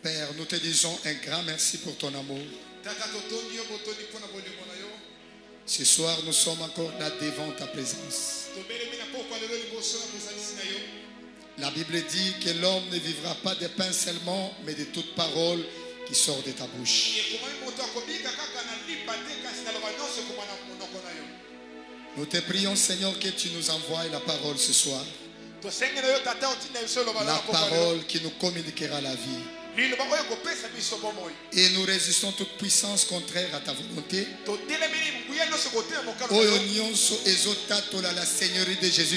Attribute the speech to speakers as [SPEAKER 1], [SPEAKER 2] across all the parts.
[SPEAKER 1] Père, nous te disons un grand merci pour ton amour. Ce soir, nous sommes encore là devant ta présence. La Bible dit que l'homme ne vivra pas de pain seulement, mais de toute parole qui sort de ta bouche. Nous te prions, Seigneur, que tu nous envoies la parole ce soir. La parole qui nous communiquera la vie. Et nous résistons toute puissance contraire à ta volonté. La Seigneurie de Jésus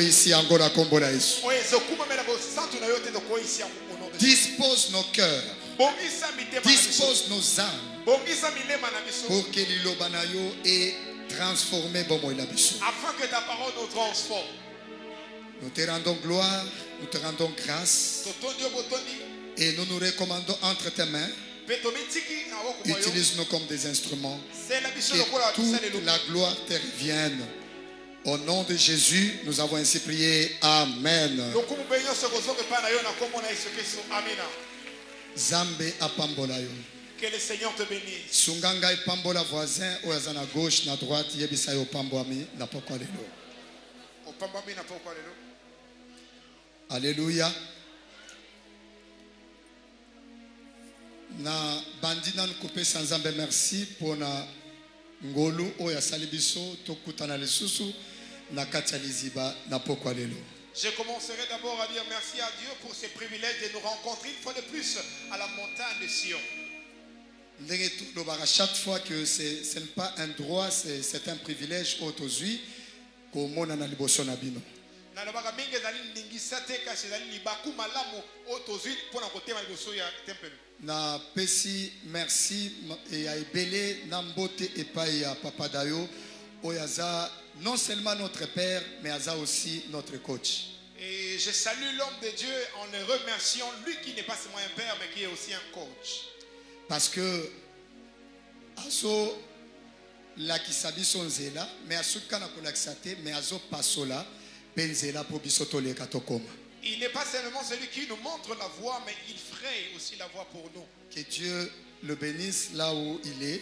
[SPEAKER 1] dispose nos cœurs, dispose nos âmes pour que l'ilobanayo ait transformé
[SPEAKER 2] afin que ta parole nous transforme.
[SPEAKER 1] Nous te rendons gloire, nous te rendons grâce. Et nous nous recommandons entre tes mains. Utilise-nous comme des instruments. Que toute la gloire te revienne. Au nom de Jésus, nous avons ainsi prié. Amen. Zambe apambolayo.
[SPEAKER 2] Que le Seigneur te bénisse.
[SPEAKER 1] Sunganga ipambola voisin oyazana gauche na droite yebisayo pamboami na pokwa lelo.
[SPEAKER 2] Opambami na pokwa lelo.
[SPEAKER 1] Alléluia. Na bandina nkupe sanzambe merci pour na ngolu oya salibiso tokutana lisusu na kati liziba na pokwa lelo.
[SPEAKER 2] Je commencerai d'abord à dire merci à Dieu pour ce privilège de nous rencontrer une fois de plus à la montagne de Sion.
[SPEAKER 1] Chaque fois que ce n'est pas un droit, c'est un privilège aujourd'hui qu'on a dans liboso na bino. Na pesi merci et à ebele nambote et pas à papa dayo oyaza non seulement notre père mais aza aussi notre coach.
[SPEAKER 2] Et je salue l'homme de Dieu en le remerciant, lui qui n'est pas seulement un père mais qui est aussi un coach.
[SPEAKER 1] Parce que azo la kisabiso nzela mais asuka na kolakisate mais azo pasola benzela po bisoto le katokoma.
[SPEAKER 2] Il n'est pas seulement celui qui nous montre la voie, mais il fraye aussi la voie pour nous.
[SPEAKER 1] Que Dieu le bénisse là où il est.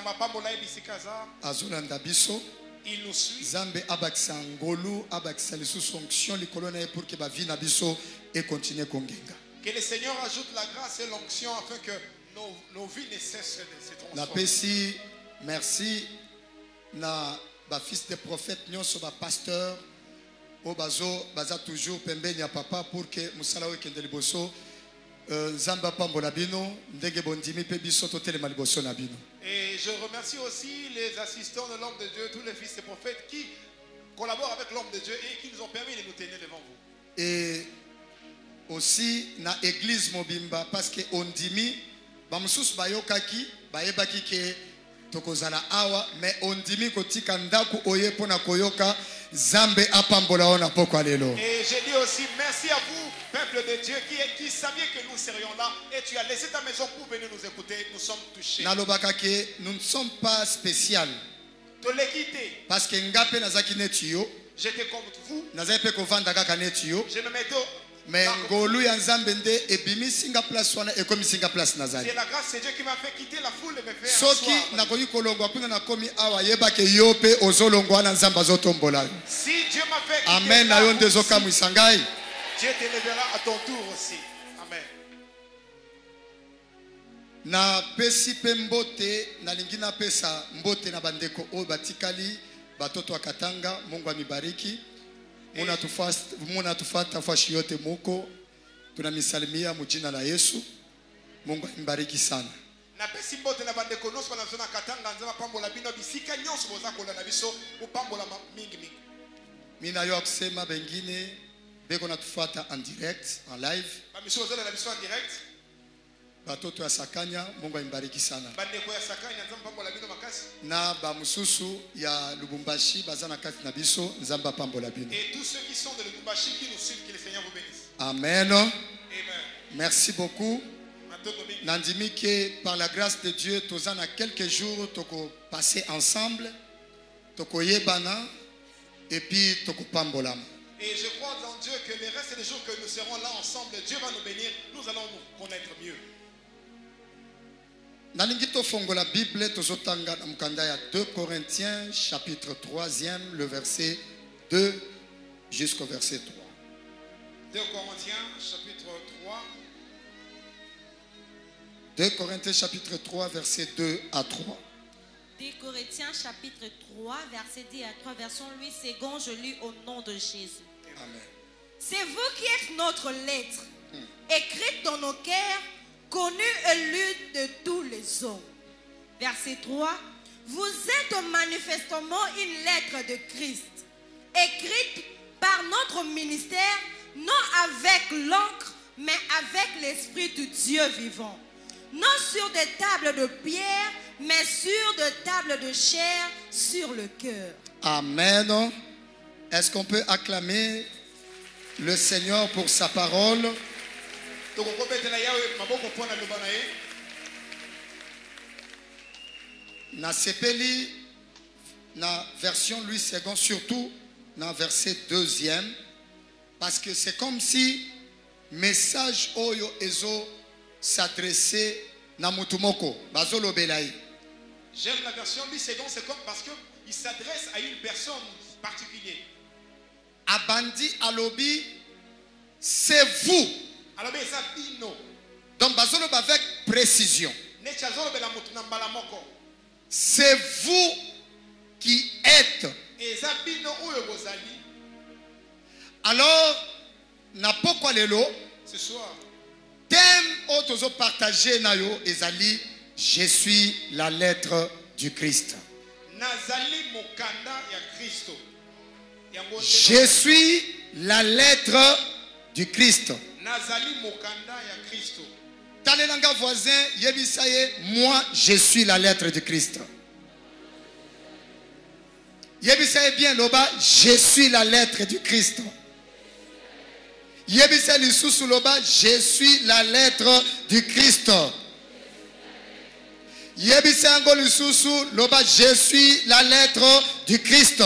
[SPEAKER 2] Il nous suit.
[SPEAKER 1] Zambe abakisa ngolu abakisa lisusu onction likolo na pour que ba vie na biso et continue kongenga.
[SPEAKER 2] Que le Seigneur ajoute la grâce et l'onction afin que nos vies ne cessent de se transformer.
[SPEAKER 1] La pesi merci na ba fils de prophète nyonso ba pasteur o bazo baza toujours pembeni ya papa pour que musala wekende liboso nzamba pambola bino ndenge bondimi pe biso totelema liboso na bino.
[SPEAKER 2] Et je remercie aussi les assistants de l'homme de Dieu, tous les fils et prophètes qui collaborent avec l'homme de Dieu et qui nous ont permis de nous tenir devant vous.
[SPEAKER 1] Et aussi na église mobimba parce que ondimi ba mususu bayokaki bayebaki ke tokozala awa mais ondimi kotika ndaku oye pona koyoka zambe apambola ona pokwa lelo.
[SPEAKER 2] Et je dis aussi merci à vous peuple de Dieu qui saviez que nous serions là et tu as laissé ta maison pour venir nous écouter. Nous sommes touchés.
[SPEAKER 1] Nalobaka ke nous ne sommes pas spécial.
[SPEAKER 2] To l'équité.
[SPEAKER 1] Parce que ngape nazaki netio.
[SPEAKER 2] J'étais comme vous.
[SPEAKER 1] Nazaki pe kovanda kaka netio.
[SPEAKER 2] Je me mettais
[SPEAKER 1] mais ngolu ya nzambe nde ebimi singa place wana ekomi singa place nazali.
[SPEAKER 2] C'est la grâce de Dieu qui m'a fait quitter la foule et me faire
[SPEAKER 1] soki nakoki kolongwa kuna nakomi awa yebake yo pe ozolongwa na nzamba zotombola.
[SPEAKER 2] Si Dieu m'a fait quitter
[SPEAKER 1] amen na yo ndezo kamwisa ngai.
[SPEAKER 2] Dieu te lèvera à ton tour aussi. Amen.
[SPEAKER 1] Na pesi pe mbote na lingina pesa mbote na bandeko o batikali batoto wa Katanga. Mungu amibariki. Muna tufata fashi yote muko tunamisalimia mujina la Yesu. Mungu ambariki sana.
[SPEAKER 2] Na pesi mbote na bandeko noso na zona Katanga nzama pambola bino bisika nyonso boza kola na biso upambola mingi mingi.
[SPEAKER 1] Mina yo kusema bengine beko natufata en direct en live.
[SPEAKER 2] Ba biso zola na biso en direct.
[SPEAKER 1] Batoto ya Sakanya Mungu ambariki sana.
[SPEAKER 2] Bandeko ya Sakanya nzama pambola bino makasi.
[SPEAKER 1] Na ba mususu ya Lubumbashi bazana kati na biso nzamba pambola bino.
[SPEAKER 2] Et tous ceux qui sont de Lubumbashi qui nous suivent, que le Seigneur vous bénisse.
[SPEAKER 1] Amen.
[SPEAKER 2] Amen.
[SPEAKER 1] Merci beaucoup. Nandimi que par la grâce de Dieu, tous en a quelques jours, toko passer ensemble, toko yebana et puis toko pambolam.
[SPEAKER 2] Et je crois en Dieu que les restes des jours que nous serons là ensemble, Dieu va nous bénir, nous allons nous connaître mieux.
[SPEAKER 1] Nalingito fongo la Bible tozotanga na mukanda ya 2 Corinthiens chapitre 3e le verset 2 jusqu'au verset 3.
[SPEAKER 2] 2 Corinthiens chapitre 3.
[SPEAKER 1] 2 Corinthiens chapitre 3 verset 2 à 3.
[SPEAKER 3] 2 Corinthiens chapitre 3 verset 2 à 3 version 8 secondes, je lis au nom de Jésus.
[SPEAKER 1] Amen.
[SPEAKER 3] C'est vous qui êtes notre lettre, écrite dans nos cœurs, connue et lue de tous les hommes. Verset 3. Vous êtes manifestement une lettre de Christ, écrite par notre ministère, non avec l'encre, mais avec l'Esprit du Dieu vivant. Non sur des tables de pierre, mais sur des tables de chair, sur le cœur.
[SPEAKER 1] Amen. Est-ce qu'on peut acclamer le Seigneur pour sa parole? Na sepeli na version Louis II, surtout na verset 2e, parce que c'est comme si message oyo ezo s'adressait na mutumoko bazolo belai.
[SPEAKER 2] J'aime la version Louis II, c'est comme parce que il s'adresse à une personne particulière.
[SPEAKER 1] Abandi alobi, c'est vous.
[SPEAKER 2] Alobi ezabino.
[SPEAKER 1] Donc bazolo avec précision. C'est vous qui êtes. Alors, na pokwa lelo,
[SPEAKER 2] ce soir,
[SPEAKER 1] thème otozo partagé na yo ezali, je suis la lettre du Christ.
[SPEAKER 2] Nazali mokanda ya Kristo.
[SPEAKER 1] Je suis la lettre du Christ.
[SPEAKER 2] Nazali mokanda ya Kristo.
[SPEAKER 1] Talelanga voisin, yebisaye, moi je suis la lettre du Christ. Yebisaye bien loba, je suis la lettre du Christ. Yebisaye lisusu loba, je suis la lettre du Christ. Yebisaye ango lisusu loba, je suis la lettre du Christ.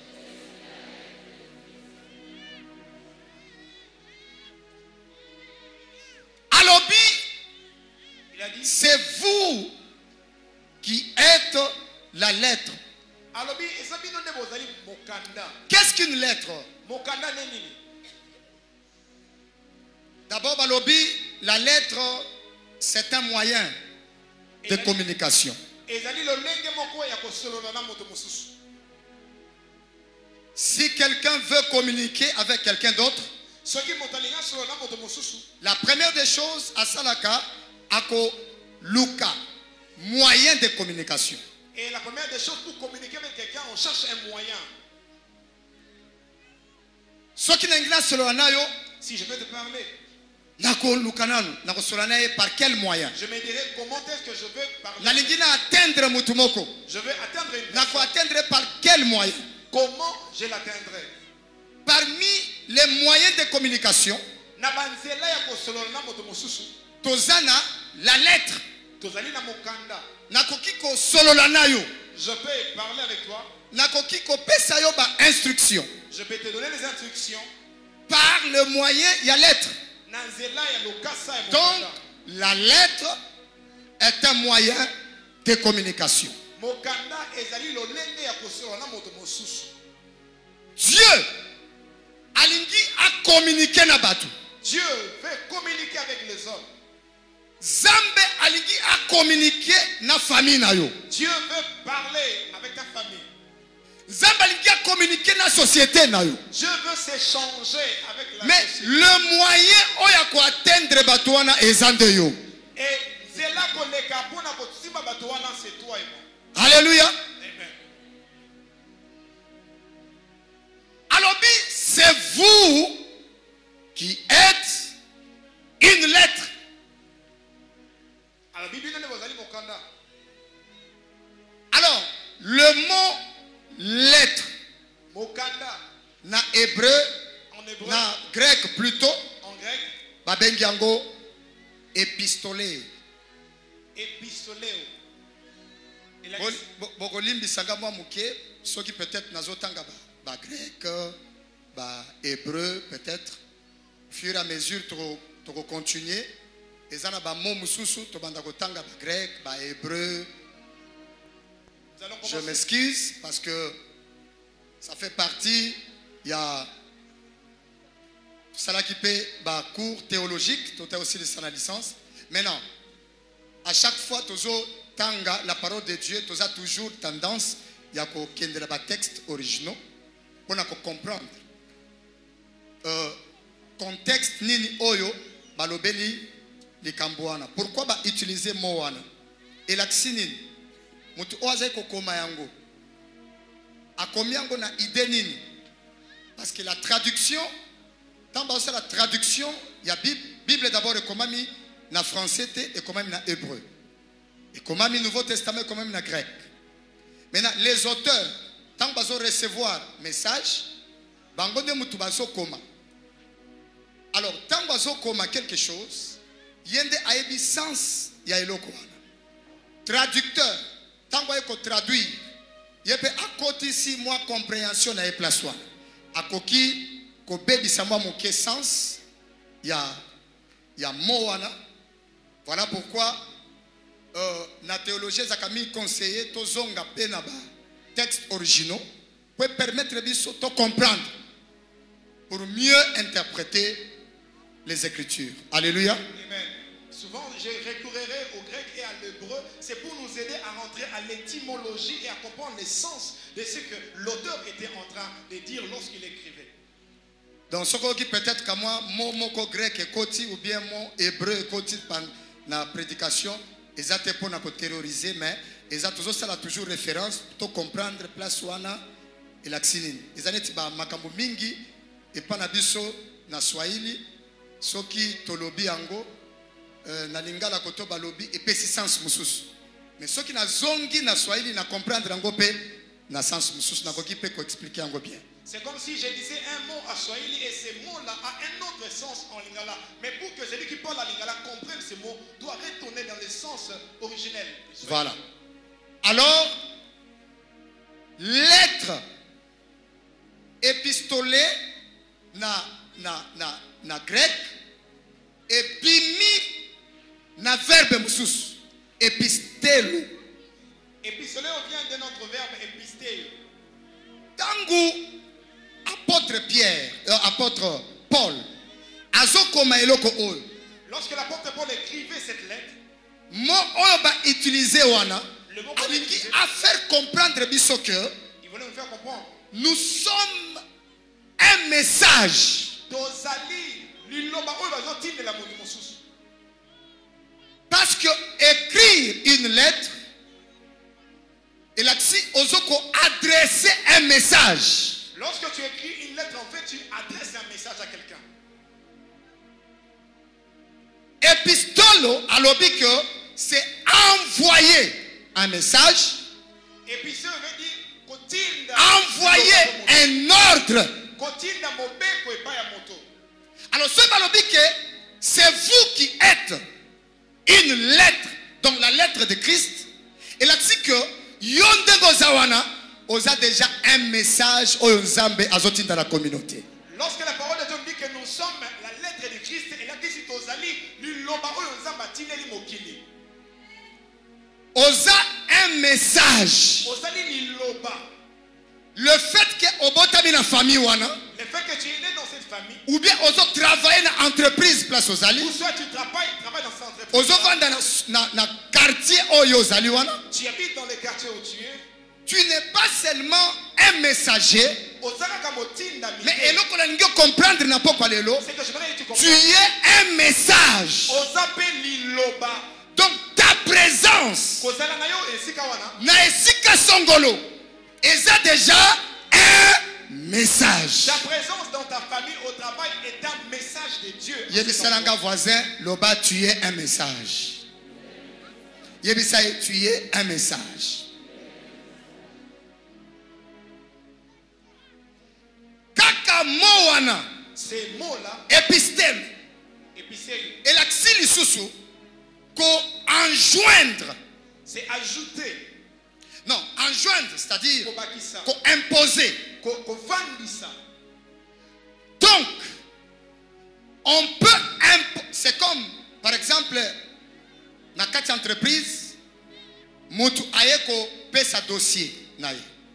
[SPEAKER 1] Alobi, c'est vous qui êtes la lettre. Qu'est-ce qu'une lettre? D'abord, Alobi, la lettre, c'est un moyen de communication. Si quelqu'un veut communiquer avec quelqu'un d'autre, la première des choses à Salaka, ako Luka, moyen de communication.
[SPEAKER 2] Et la première des choses pour communiquer avec quelqu'un, on cherche un moyen. Si je veux te parler,
[SPEAKER 1] par quel moyen?
[SPEAKER 2] je me dirais comment est-ce que je veux parler.
[SPEAKER 1] Je
[SPEAKER 2] veux atteindre une personne.
[SPEAKER 1] Atteindre par quel moyen?
[SPEAKER 2] Comment je l'atteindrai?
[SPEAKER 1] Parmi les moyens de communication, Tozana, la lettre. Nakokiko sololanayo.
[SPEAKER 2] Je peux parler avec toi.
[SPEAKER 1] Nakokiko pesayo ba instruction.
[SPEAKER 2] Je peux te donner les instructions.
[SPEAKER 1] Par le moyen, il y a lettre. Donc, la lettre est un moyen de communication. Dieu alingi a communiqué na batu.
[SPEAKER 2] Dieu veut communiquer avec les hommes.
[SPEAKER 1] Zambe alingi a communiqué na famille na yo.
[SPEAKER 2] Dieu veut parler avec ta famille.
[SPEAKER 1] Zambe alingi a communiqué na société na yo.
[SPEAKER 2] Dieu veut s'échanger avec la
[SPEAKER 1] mais
[SPEAKER 2] société.
[SPEAKER 1] Le moyen oya ko atteindre batu wana ezande yo.
[SPEAKER 2] Et c'est là qu'on est capable de kotima batu wana, c'est toi et moi.
[SPEAKER 1] Alléluia.
[SPEAKER 2] Amen.
[SPEAKER 1] Alors, c'est vous qui êtes une lettre. Alors, le mot lettre, na hébreu, na grec plutôt,
[SPEAKER 2] en grec,
[SPEAKER 1] babengiango épistolé.
[SPEAKER 2] Épistolé.
[SPEAKER 1] Bokolimbi sanga mwa muke, ceux qui peut-être nazotanga ba grec, ba hébreu peut-être, au fur et à mesure tu continuer ezana ba mo mususu to banda kotanga ba grec, ba hébreu.
[SPEAKER 2] Nous allons
[SPEAKER 1] Je
[SPEAKER 2] commencer.
[SPEAKER 1] m'excuse parce que ça fait partie, il y a ça là qui paie bah, cours théologique, tout est aussi de sa licence. Maintenant, à chaque fois, toujours tanga la parole de Dieu, tu as toujours tendance, il y a qu'un texte originaux pour comprendre. Contexte nini oyo balobeli likambwana. Pourquoi ba utiliser moana? Et la nini? Mutu oaze kokoma yango. Akomi yango na idée nini? Parce que la traduction, tant que la traduction, il y a Bible d'abord et comment mis na français et comment mis na hébreu. Et comment mis Nouveau Testament et comment mis na grec. Maintenant, les auteurs, tant qu'ils recevoir message, bango de mutu bazo koma. Alors, tant qu'ils koma quelque chose, yende aebi sens ya eloko wana. Traducteur, tant qu'ils traduire, yebe akoti ici moi compréhension na e place wana. Akoki ko bebi samwa moke sens ya mo wana. Voilà pourquoi na théologie zakami conseiller to zonga pe na ba textes originaux pour permettre biso de comprendre pour mieux interpréter les Écritures. Alléluia.
[SPEAKER 2] Amen. Souvent, je recourerai au grec et à l'hébreu. C'est pour nous aider à rentrer à l'étymologie et à comprendre le sens de ce que l'auteur était en train de dire lorsqu'il écrivait.
[SPEAKER 1] Donc, ce qui peut-être que moi, mon grec est côté ou bien mon hébreu est côté dans la prédication, ils ont été pour nous terroriser, mais ils ont toujours référence pour comprendre place wana et l'axinine. Ils ont dit makambo mingi et pas na biso na Swahili, soki tolobi ango na lingala koto balobi et pe sens mususu. Mais soki na zongi na Swahili na comprendre ango pe na sens mususu na koki pe ko expliquer ango bien.
[SPEAKER 2] C'est comme si je disais un mot à Swahili et ce mot-là a un autre sens en lingala. Mais pour que celui qui parle à lingala comprenne ce mot, doit retourner dans le sens originel.
[SPEAKER 1] Voilà. Alors, lettre, épistolet, na grec, et bimi, na verbe musus, epistelo.
[SPEAKER 2] Épistolé vient de notre verbe épistéo.
[SPEAKER 1] Tangu, apôtre Pierre, apôtre Paul, azokoma eloko oyo.
[SPEAKER 2] Lorsque l'apôtre Paul écrivait cette lettre,
[SPEAKER 1] Mo oyo ba utiliser wana,
[SPEAKER 2] le mot
[SPEAKER 1] alingi
[SPEAKER 2] utilisé,
[SPEAKER 1] a faire comprendre biso que
[SPEAKER 2] il voulait nous faire comprendre.
[SPEAKER 1] nous sommes un message.
[SPEAKER 2] Tozali, liloba oyo bazotindela moto mosusu.
[SPEAKER 1] Parce que écrire une lettre, et là-dessus, ozoko adresser un message.
[SPEAKER 2] Lorsque tu écris une lettre, en fait, tu adresses un message à quelqu'un.
[SPEAKER 1] Epistolo, alobi que c'est envoyer un message,
[SPEAKER 2] Épistole veut dire kotinda.
[SPEAKER 1] envoyer un ordre.
[SPEAKER 2] Kotinda mobeko epai ya moto.
[SPEAKER 1] Alors, ce alobi que c'est vous qui êtes une lettre, donc la lettre de Christ, et là-dessus que yonde gozawana, osa déjà un message au Nzambe azoti dans la communauté.
[SPEAKER 2] Lorsque la parole de Dieu dit que nous sommes la lettre de Christ, et là, dit Tozali, liloba oyo nzamba tineli mokili.
[SPEAKER 1] Osa un message.
[SPEAKER 2] Ozali liloba.
[SPEAKER 1] Le fait que obotami na famille wana,
[SPEAKER 2] Le fait que tu es né dans cette famille,
[SPEAKER 1] ou bien oso travailler na entreprise place ozali,
[SPEAKER 2] ou soit tu travailles dans cette entreprise,
[SPEAKER 1] oso vanda na quartier oyo ozali wana,
[SPEAKER 2] tu habites dans le quartier où tu es,
[SPEAKER 1] tu n'es pas seulement un messager,
[SPEAKER 2] ozalaka motinda
[SPEAKER 1] mais
[SPEAKER 2] mike.
[SPEAKER 1] eloko na ngi comprendre na poko lelo,
[SPEAKER 2] C'est que j'aimerais que tu
[SPEAKER 1] tu
[SPEAKER 2] comprennes.
[SPEAKER 1] es un message.
[SPEAKER 2] Ozape liloba.
[SPEAKER 1] Donc ta présence
[SPEAKER 2] Kozala na yo esika wana.
[SPEAKER 1] na esika songolo eza déjà un message.
[SPEAKER 2] Ta présence dans ta famille, au travail est un message de Dieu.
[SPEAKER 1] Yebisalanga voisin, loba tu es un message. Yebisaye tu es un message. Kaka moana
[SPEAKER 2] Ces mots-là,
[SPEAKER 1] epistème
[SPEAKER 2] épicé,
[SPEAKER 1] et l'axili susu ko enjoindre.
[SPEAKER 2] c'est ajouter.
[SPEAKER 1] Non, enjoindre, c'est-à-dire
[SPEAKER 2] Kobakisa.
[SPEAKER 1] ko imposer.
[SPEAKER 2] Kovandisa.
[SPEAKER 1] Donc, on peut c'est comme par exemple na kati entreprise mutu ayeko pesa dossier naye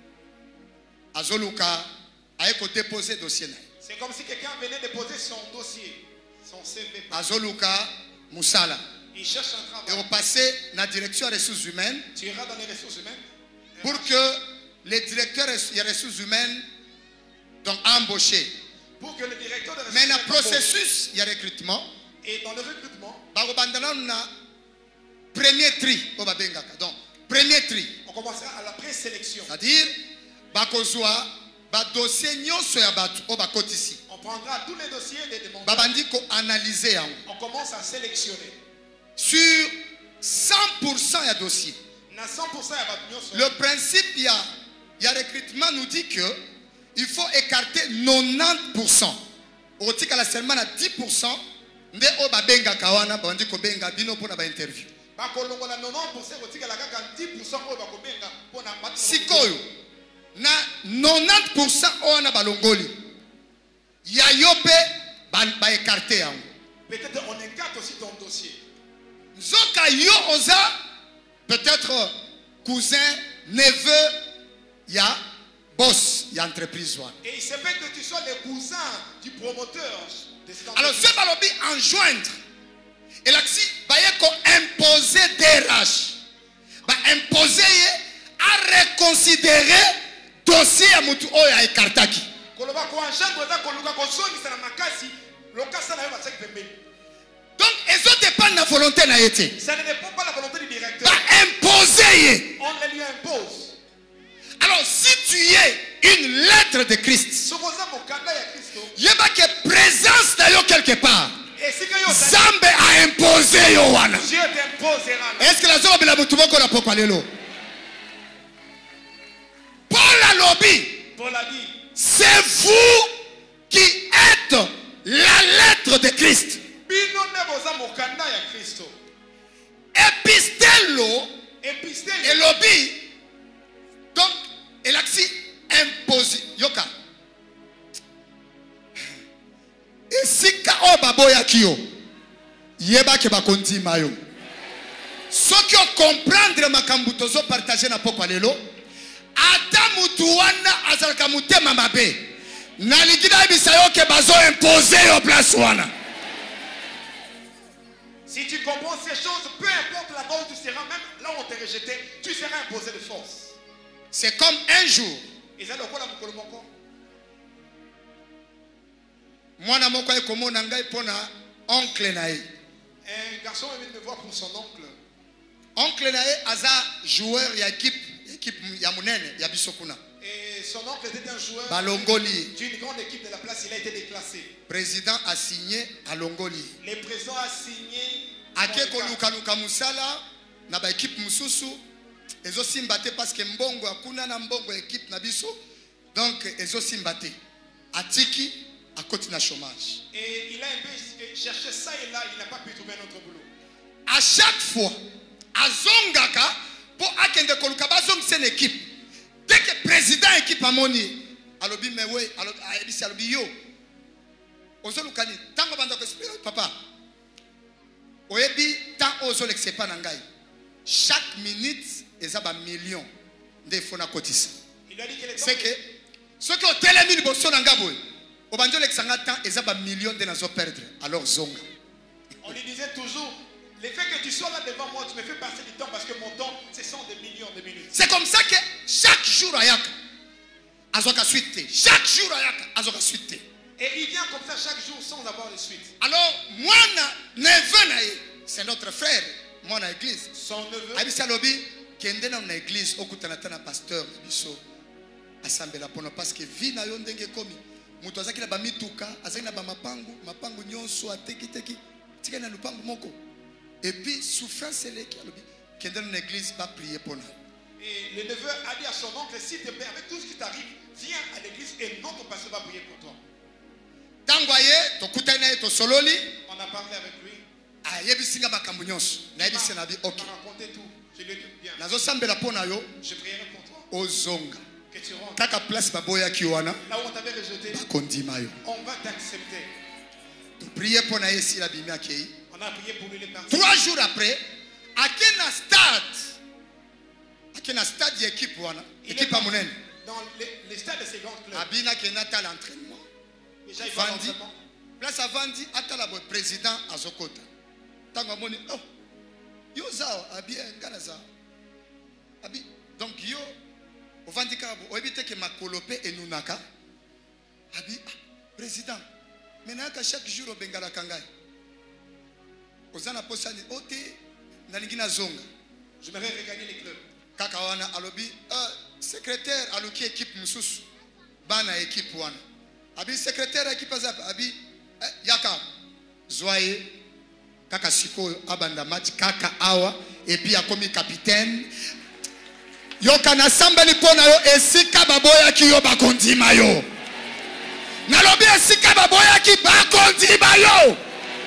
[SPEAKER 1] azoluka ayeko déposer dossier naye.
[SPEAKER 2] C'est comme si quelqu'un venait déposer son dossier, son CV.
[SPEAKER 1] Azoluka musala.
[SPEAKER 2] Il cherche un
[SPEAKER 1] Et
[SPEAKER 2] travail.
[SPEAKER 1] au passé la direction des ressources humaines
[SPEAKER 2] Tu iras dans les ressources humaines
[SPEAKER 1] pour que les directeurs des ressources humaines donc embauché.
[SPEAKER 2] pour que le directeur de
[SPEAKER 1] Mais dans le
[SPEAKER 2] ressources humaines
[SPEAKER 1] processus il y a recrutement.
[SPEAKER 2] et dans le recrutement,
[SPEAKER 1] Bakobandana na premier tri o babengaka. Donc premier tri.
[SPEAKER 2] on commencera à la présélection.
[SPEAKER 1] C'est-à-dire bakozwa ba dossier nyonso ya batu o bakotisi.
[SPEAKER 2] On prendra tous les dossiers des demandeurs.
[SPEAKER 1] Babandi ko analyser yango.
[SPEAKER 2] On commence à sélectionner.
[SPEAKER 1] Sur 100% ya dossier.
[SPEAKER 2] Na 100% ya batu nyonso.
[SPEAKER 1] Le principe il y a recrutement nous dit que il faut écarter 90%. Au tika la seulement à 10% nde o babenga kawana bandi ko benga bino pona ba interview.
[SPEAKER 2] Ba kolongola 90% kotika la kaka 10% oyo bakobenga pona matu.
[SPEAKER 1] Sikoyo na 90% ona balongoli. Ya yope ba écarter yango.
[SPEAKER 2] Peut-être on écarte aussi ton dossier.
[SPEAKER 1] Zoka yo oza peut-être cousin, neveu, ya boss, ya entreprise one.
[SPEAKER 2] Et il se peut que tu sois le cousin du promoteur de cette
[SPEAKER 1] Alors
[SPEAKER 2] entreprise.
[SPEAKER 1] ce balobi enjoindre. Et là si bayeko imposer DRH. Ba imposer à reconsidérer dossier ya mutu oyo ya ekartaki.
[SPEAKER 2] Koloba ko enchaîne za koluka ko songisa na makasi lokasa na yo ba tsaki pembeni.
[SPEAKER 1] Donc ils ont dépend de la volonté na été.
[SPEAKER 2] Ça ne dépend pas de la volonté du directeur.
[SPEAKER 1] Ba imposer.
[SPEAKER 2] On le lui impose.
[SPEAKER 1] Alors si tu es une lettre de Christ,
[SPEAKER 2] Sokoza mokanda ya Kristo.
[SPEAKER 1] yeba que présence na yo quelque part.
[SPEAKER 2] Et si que yo
[SPEAKER 1] Zambe a imposé yo wana.
[SPEAKER 2] Dieu t'imposera.
[SPEAKER 1] Est-ce que la zone bila mutu boko na pokwa lelo? Paul a lobby.
[SPEAKER 2] Paul a dit,
[SPEAKER 1] C'est vous qui êtes la lettre de Christ.
[SPEAKER 2] bino ne boza mokanda ya Kristo.
[SPEAKER 1] Epistelo
[SPEAKER 2] Epistel
[SPEAKER 1] et lobby. Donc, elle a imposé. Yoka. Et si ka o baboya kiyo. Yeba ke bakondi mayo. Ce qui comprendre makambuto zo partager na pokwa lelo. Ata mutu wana azalaka mutema mabe. Na ligida ibisa yo ke bazo imposer yo place wana.
[SPEAKER 2] Si tu comprends ces choses, peu importe là-bas où tu seras, même là où on t'a rejeté, tu seras imposé de force.
[SPEAKER 1] C'est comme un jour.
[SPEAKER 2] Et ça, le quoi la mokolo moko?
[SPEAKER 1] Mwana moko ekomona ngai pona oncle na ye.
[SPEAKER 2] Un garçon est venu me voir pour son oncle.
[SPEAKER 1] Oncle na ye aza joueur ya équipe ya munene ya bisokuna.
[SPEAKER 2] Et son oncle était un joueur
[SPEAKER 1] Balongoli.
[SPEAKER 2] d'une grande équipe de la place. Il a été déclassé.
[SPEAKER 1] Président a signé à Longoli.
[SPEAKER 2] Le président a signé.
[SPEAKER 1] Ake koluka luka musala na ba équipe mususu ezo simbate parce que mbongo akuna na mbongo équipe na biso. Donc ezo simbate. Atiki à côté na chômage.
[SPEAKER 2] Et il a un peu cherché ça et là, il n'a pas pu trouver un autre boulot.
[SPEAKER 1] À chaque fois, azongaka pour akende koluka bazong sen équipe. Dès que président équipe amoni, alobi mewe, alobi alobi yo. Ozolukani tango banda ko expliquer papa. Oyebi tant ozo l'exepa na ngai. Chaque minute ezaba million de fona kotisa.
[SPEAKER 2] Il a dit que les
[SPEAKER 1] C'est que ce que hôtel mille bosso na ngaboy. Obanjo l'exanga tant ezaba million de nazo perdre. Alors zonga.
[SPEAKER 2] on lui disait toujours, le fait que tu sois là devant moi, tu me fais passer du temps parce que mon temps, ce sont des millions de minutes.
[SPEAKER 1] C'est comme ça que chaque jour ayaka azoka suite. Chaque jour ayaka azoka suite.
[SPEAKER 2] Et il vient comme ça chaque jour sans avoir de suite.
[SPEAKER 1] Alors moi neveu na c'est notre frère, moi na église.
[SPEAKER 2] Son neveu,
[SPEAKER 1] Abisa lobi kende na église okutana tana pasteur biso asambela pono parce que vie na yo ndenge komi. Mutu azaki na ba mituka, azaki na ba mapangu nyonso ateki teki. Tika na lupangu moko. Et puis souffrance eleki lobi kende na église pas prier pour nous.
[SPEAKER 2] et le neveu a dit à son oncle, s'il te plaît, avec tout ce qui t'arrive, viens à l'église et notre pasteur va prier pour toi.
[SPEAKER 1] Tangoye tokutana to sololi
[SPEAKER 2] On a parlé avec lui.
[SPEAKER 1] ayebisinga makambo nyonso. Na yebisi na bi
[SPEAKER 2] Il
[SPEAKER 1] OK.
[SPEAKER 2] m'a raconté tout. Je lui ai dit bien.
[SPEAKER 1] Nazo sambela pona yo
[SPEAKER 2] Je prierai pour toi.
[SPEAKER 1] ozonga.
[SPEAKER 2] Que tu rentres.
[SPEAKER 1] Kaka place baboya kiwana
[SPEAKER 2] Là où on t'avait rejeté,
[SPEAKER 1] bakondima yo.
[SPEAKER 2] on va t'accepter.
[SPEAKER 1] To prier pona yesi la bimia kei.
[SPEAKER 2] On a prié pour lui les parties.
[SPEAKER 1] 3 jours après, akena stade d'équipe wana, équipe à monene.
[SPEAKER 2] Dans les stades de ces grands clubs.
[SPEAKER 1] Abina kenata l'entraînement.
[SPEAKER 2] Déjà il va l'entraînement.
[SPEAKER 1] Place avandi atala bo président azokota. Tango moni oh. Yo zao abi ngana zao. Abi donc yo ovandi kabo obite ke makolope enunaka. Abi président. Menaka chaque jour obengala kangai. Ozana posani ote nalingina zonga.
[SPEAKER 2] J'aimerais regagner les clubs.
[SPEAKER 1] Kaka wana alobi secrétaire aluki équipe mususu bana équipe wana. Abi secrétaire équipe azap abi yaka zoye kaka siko abanda match kaka awa et puis akomi capitaine. Yoka na sambali pona yo esika baboya ki yo bakondima yo. Nalobi esika baboya ki bakondima yo.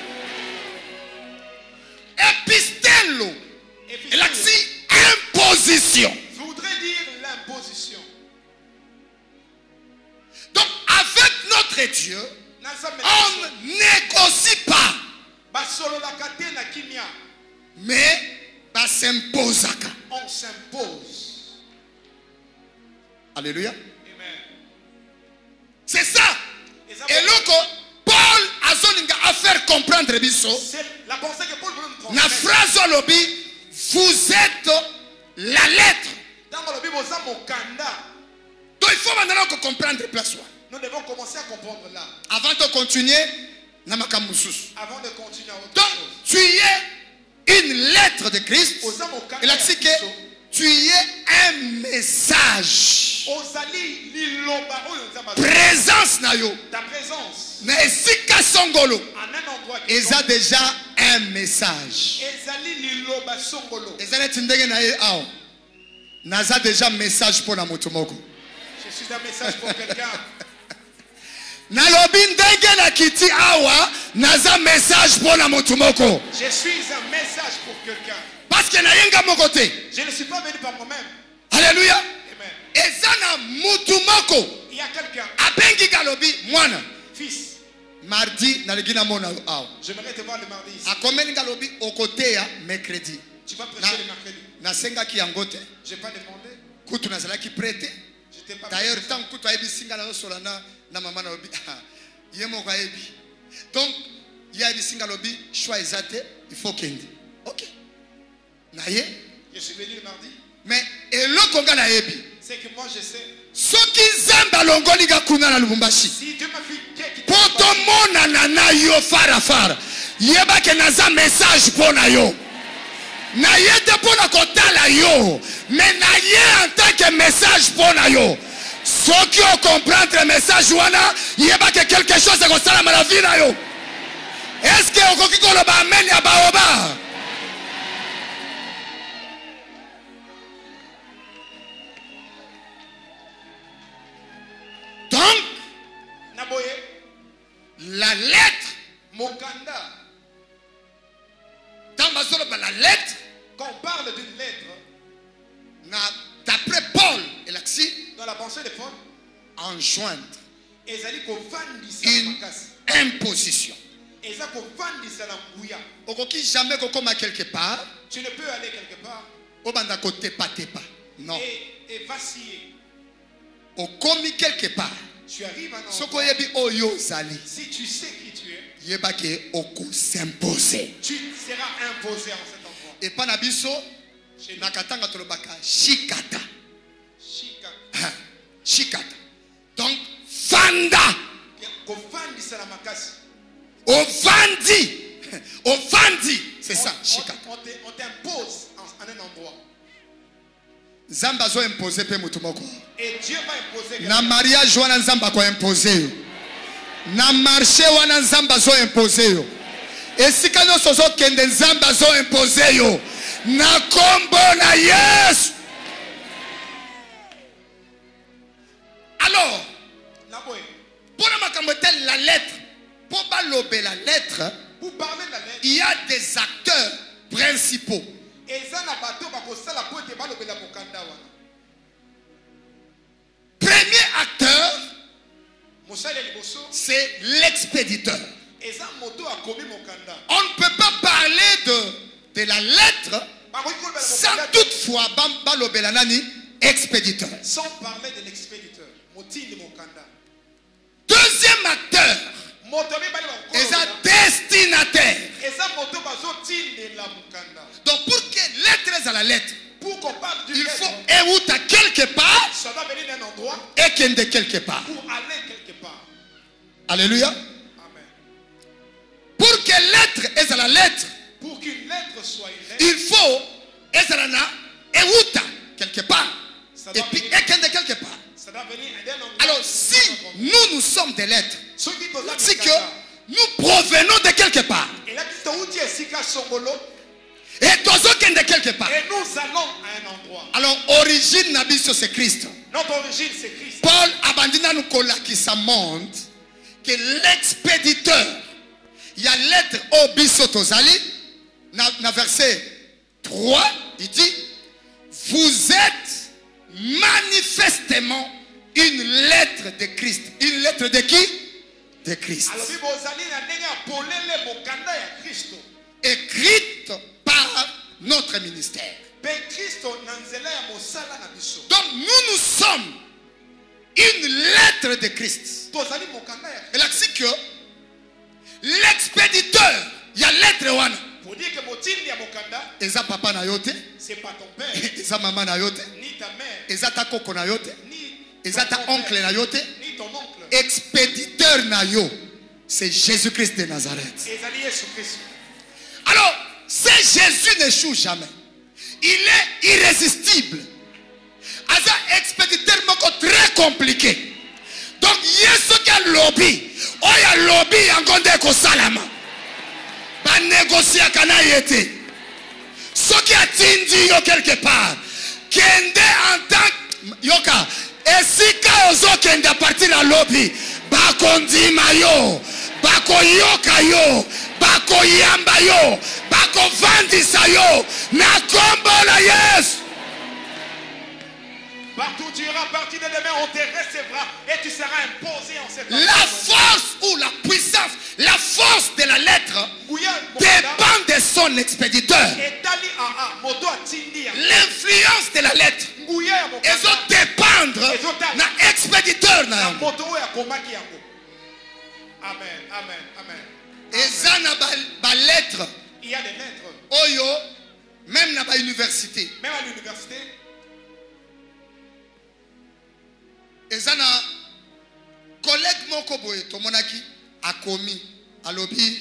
[SPEAKER 1] Epistelo. Elaxi imposition.
[SPEAKER 2] Je voudrais dire l'imposition.
[SPEAKER 1] Donc avec notre Dieu, on négocie pas. Mais on s'impose.
[SPEAKER 2] On s'impose.
[SPEAKER 1] Alléluia.
[SPEAKER 2] Amen.
[SPEAKER 1] C'est ça. Et loco Paul a zoninga à faire comprendre biso.
[SPEAKER 2] C'est la pensée que Paul veut nous comprendre.
[SPEAKER 1] Na phrase lobby, vous êtes la lettre. Donc il faut maintenant comprendre place.
[SPEAKER 2] Nous devons commencer à comprendre là.
[SPEAKER 1] Avant de continuer, namakamousus.
[SPEAKER 2] Avant de continuer à autre
[SPEAKER 1] donc
[SPEAKER 2] chose.
[SPEAKER 1] tu es une lettre de Christ. Et là c'est que tu es un message. Présence na yo.
[SPEAKER 2] Ta présence.
[SPEAKER 1] Mais sika songolo.
[SPEAKER 2] En un endroit qui
[SPEAKER 1] ils ont déjà un message. Ils ont tindenge na ye ao. Naza déjà un message pour na motomoko.
[SPEAKER 2] Je suis un message pour quelqu'un.
[SPEAKER 1] Nalobi ndenge na kiti awa naza message pour na motomoko.
[SPEAKER 2] Je suis un message pour quelqu'un.
[SPEAKER 1] Parce que na yenga mokote.
[SPEAKER 2] Je ne suis pas venu par moi-même.
[SPEAKER 1] Alléluia.
[SPEAKER 2] Amen.
[SPEAKER 1] Ezana mutumoko.
[SPEAKER 2] Il y a quelqu'un.
[SPEAKER 1] Abengi galobi mwana.
[SPEAKER 2] Fils.
[SPEAKER 1] Mardi naligina mona awa.
[SPEAKER 2] J'aimerais te voir le mardi ici.
[SPEAKER 1] Akomeni galobi okoteya mercredi.
[SPEAKER 2] Tu vas prêcher le mercredi.
[SPEAKER 1] Nasenga ki yangote.
[SPEAKER 2] Je n'ai pas demandé.
[SPEAKER 1] Kutu nazala ki prêté.
[SPEAKER 2] Je t'ai pas.
[SPEAKER 1] D'ailleurs tant kutu ayebi singa na solana na mama na obi. Yemo ko ayebi. Donc il y a des singa lobi choix ezate il faut kende. OK. Naye.
[SPEAKER 2] Je suis venu le mardi.
[SPEAKER 1] Mais eloko nga na yebi.
[SPEAKER 2] C'est que moi je sais.
[SPEAKER 1] Soki zamba longoli ga kuna na Lubumbashi.
[SPEAKER 2] Si Dieu m'a fait qui
[SPEAKER 1] poto mona na yo fara fara. Yeba ke naza message pona yo. Na yete pona kotala yo. Mais na ye en tant que message pona yo. Soki o comprendre le message wana, yeba ke quelque chose ko sala na vie na yo. Est-ce que okoki koloba amen ya baoba? Donc, la lettre,
[SPEAKER 2] Mokanda,
[SPEAKER 1] la lettre,
[SPEAKER 2] quand on parle d'une lettre,
[SPEAKER 1] d'après Paul et Laxi,
[SPEAKER 2] dans la pensée de Paul,
[SPEAKER 1] enjoindre
[SPEAKER 2] une
[SPEAKER 1] imposition. Okoki jamais kokoma quelque part.
[SPEAKER 2] Tu ne peux aller quelque part.
[SPEAKER 1] Obanda kote pa tepa. Non.
[SPEAKER 2] Et vaciller.
[SPEAKER 1] Okomi quelque part.
[SPEAKER 2] Tu arrives à un
[SPEAKER 1] Soko yebi oyo zali.
[SPEAKER 2] Si tu sais qui tu es,
[SPEAKER 1] yeba ke oko s'imposer.
[SPEAKER 2] Tu seras imposé en cet endroit.
[SPEAKER 1] Et pas nabiso nakatanga tolobaka shikata.
[SPEAKER 2] Shikata.
[SPEAKER 1] Shikata. Donc fanda.
[SPEAKER 2] Kofandi salamakasi.
[SPEAKER 1] Ovandi. Ovandi. C'est ça, shikata.
[SPEAKER 2] On t'impose en un endroit.
[SPEAKER 1] Zamba zo imposer pe mutu moko.
[SPEAKER 2] Et Dieu va imposer.
[SPEAKER 1] Na mariage wana nzamba ko imposer yo. Na marché wana nzamba zo imposer yo. Esika no sozo kende nzamba zo imposer yo. Na kombo na Yesu. Alors, pour la lettre, pour balober la lettre,
[SPEAKER 2] pour parler de la lettre,
[SPEAKER 1] il y a des acteurs principaux. Premier acteur, c'est l'expéditeur.
[SPEAKER 2] eza moto akomi mokanda.
[SPEAKER 1] On ne peut pas parler de la lettre sans toutefois balobela nani expéditeur.
[SPEAKER 2] Sans parler de l'expéditeur. Motindi mokanda.
[SPEAKER 1] Deuxième acteur. Eza destinataire.
[SPEAKER 2] Eza moto bazo tindi la mokanda.
[SPEAKER 1] Donc pour que lettre à la lettre,
[SPEAKER 2] pour qu'on parle du
[SPEAKER 1] il
[SPEAKER 2] lettre,
[SPEAKER 1] faut éouta quelque part
[SPEAKER 2] ça doit venir d'un endroit
[SPEAKER 1] et qu'il de quelque part.
[SPEAKER 2] pour aller quelque part.
[SPEAKER 1] Alléluia.
[SPEAKER 2] Amen.
[SPEAKER 1] Pour que lettre est à la lettre,
[SPEAKER 2] pour qu'une lettre soit une lettre,
[SPEAKER 1] il faut ezalana éouta quelque part et puis ékende quelque part.
[SPEAKER 2] ça doit venir d'un endroit.
[SPEAKER 1] Alors si nous sommes des lettres,
[SPEAKER 2] c'est
[SPEAKER 1] c'est que nous provenons de quelque part.
[SPEAKER 2] Et là,
[SPEAKER 1] et tozoken de quelque part.
[SPEAKER 2] Et nous allons à un endroit.
[SPEAKER 1] Alors origine nabiso c'est Christ.
[SPEAKER 2] Notre origine c'est Christ.
[SPEAKER 1] Paul abandina nous qui ça montre que l'expéditeur, il y a lettre au biso tozali na verset 3, il dit vous êtes manifestement une lettre de Christ. Une lettre de qui? De Christ. Écrite par notre ministère. Donc nous sommes une lettre de Christ. Et là c'est que l'expéditeur, il y a lettre wana.
[SPEAKER 2] Pour dire que motindi ya mokanda,
[SPEAKER 1] eza papa na yote,
[SPEAKER 2] c'est pas ton père,
[SPEAKER 1] eza maman na yote,
[SPEAKER 2] ni ta mère,
[SPEAKER 1] eza ta koko na yote,
[SPEAKER 2] ni
[SPEAKER 1] eza ta oncle na yote,
[SPEAKER 2] ni ton oncle.
[SPEAKER 1] Expéditeur na yo, c'est Jésus-Christ de Nazareth. Alors, ce Jésus n'échoue jamais. Il est irrésistible. Aza expéditeur moko très compliqué. Donc, yeso ka lobby, oya lobby yangonde ko salama. Ba négocier kana yete. Soki atindi yo quelque part. Kende en tant yoka esika ozo kende à partir la lobby. Bakondima yo, bakoyoka yo, bakoyamba yo, bakovandisa yo, na kombo la Yesu.
[SPEAKER 2] Partout tu iras, à partir de demain, on te recevra et tu seras imposé en cette
[SPEAKER 1] La force ou la puissance, la force de la lettre dépend de son expéditeur. L'influence de la lettre, elles ont dépendre de l'expéditeur.
[SPEAKER 2] Amen, amen, amen.
[SPEAKER 1] Et ça n'a pas lettre.
[SPEAKER 2] Il y a des lettres.
[SPEAKER 1] Oyo, même dans l'université.
[SPEAKER 2] Même à l'université.
[SPEAKER 1] Et ça n'a collègue moko boye tomonaki a commis à lobby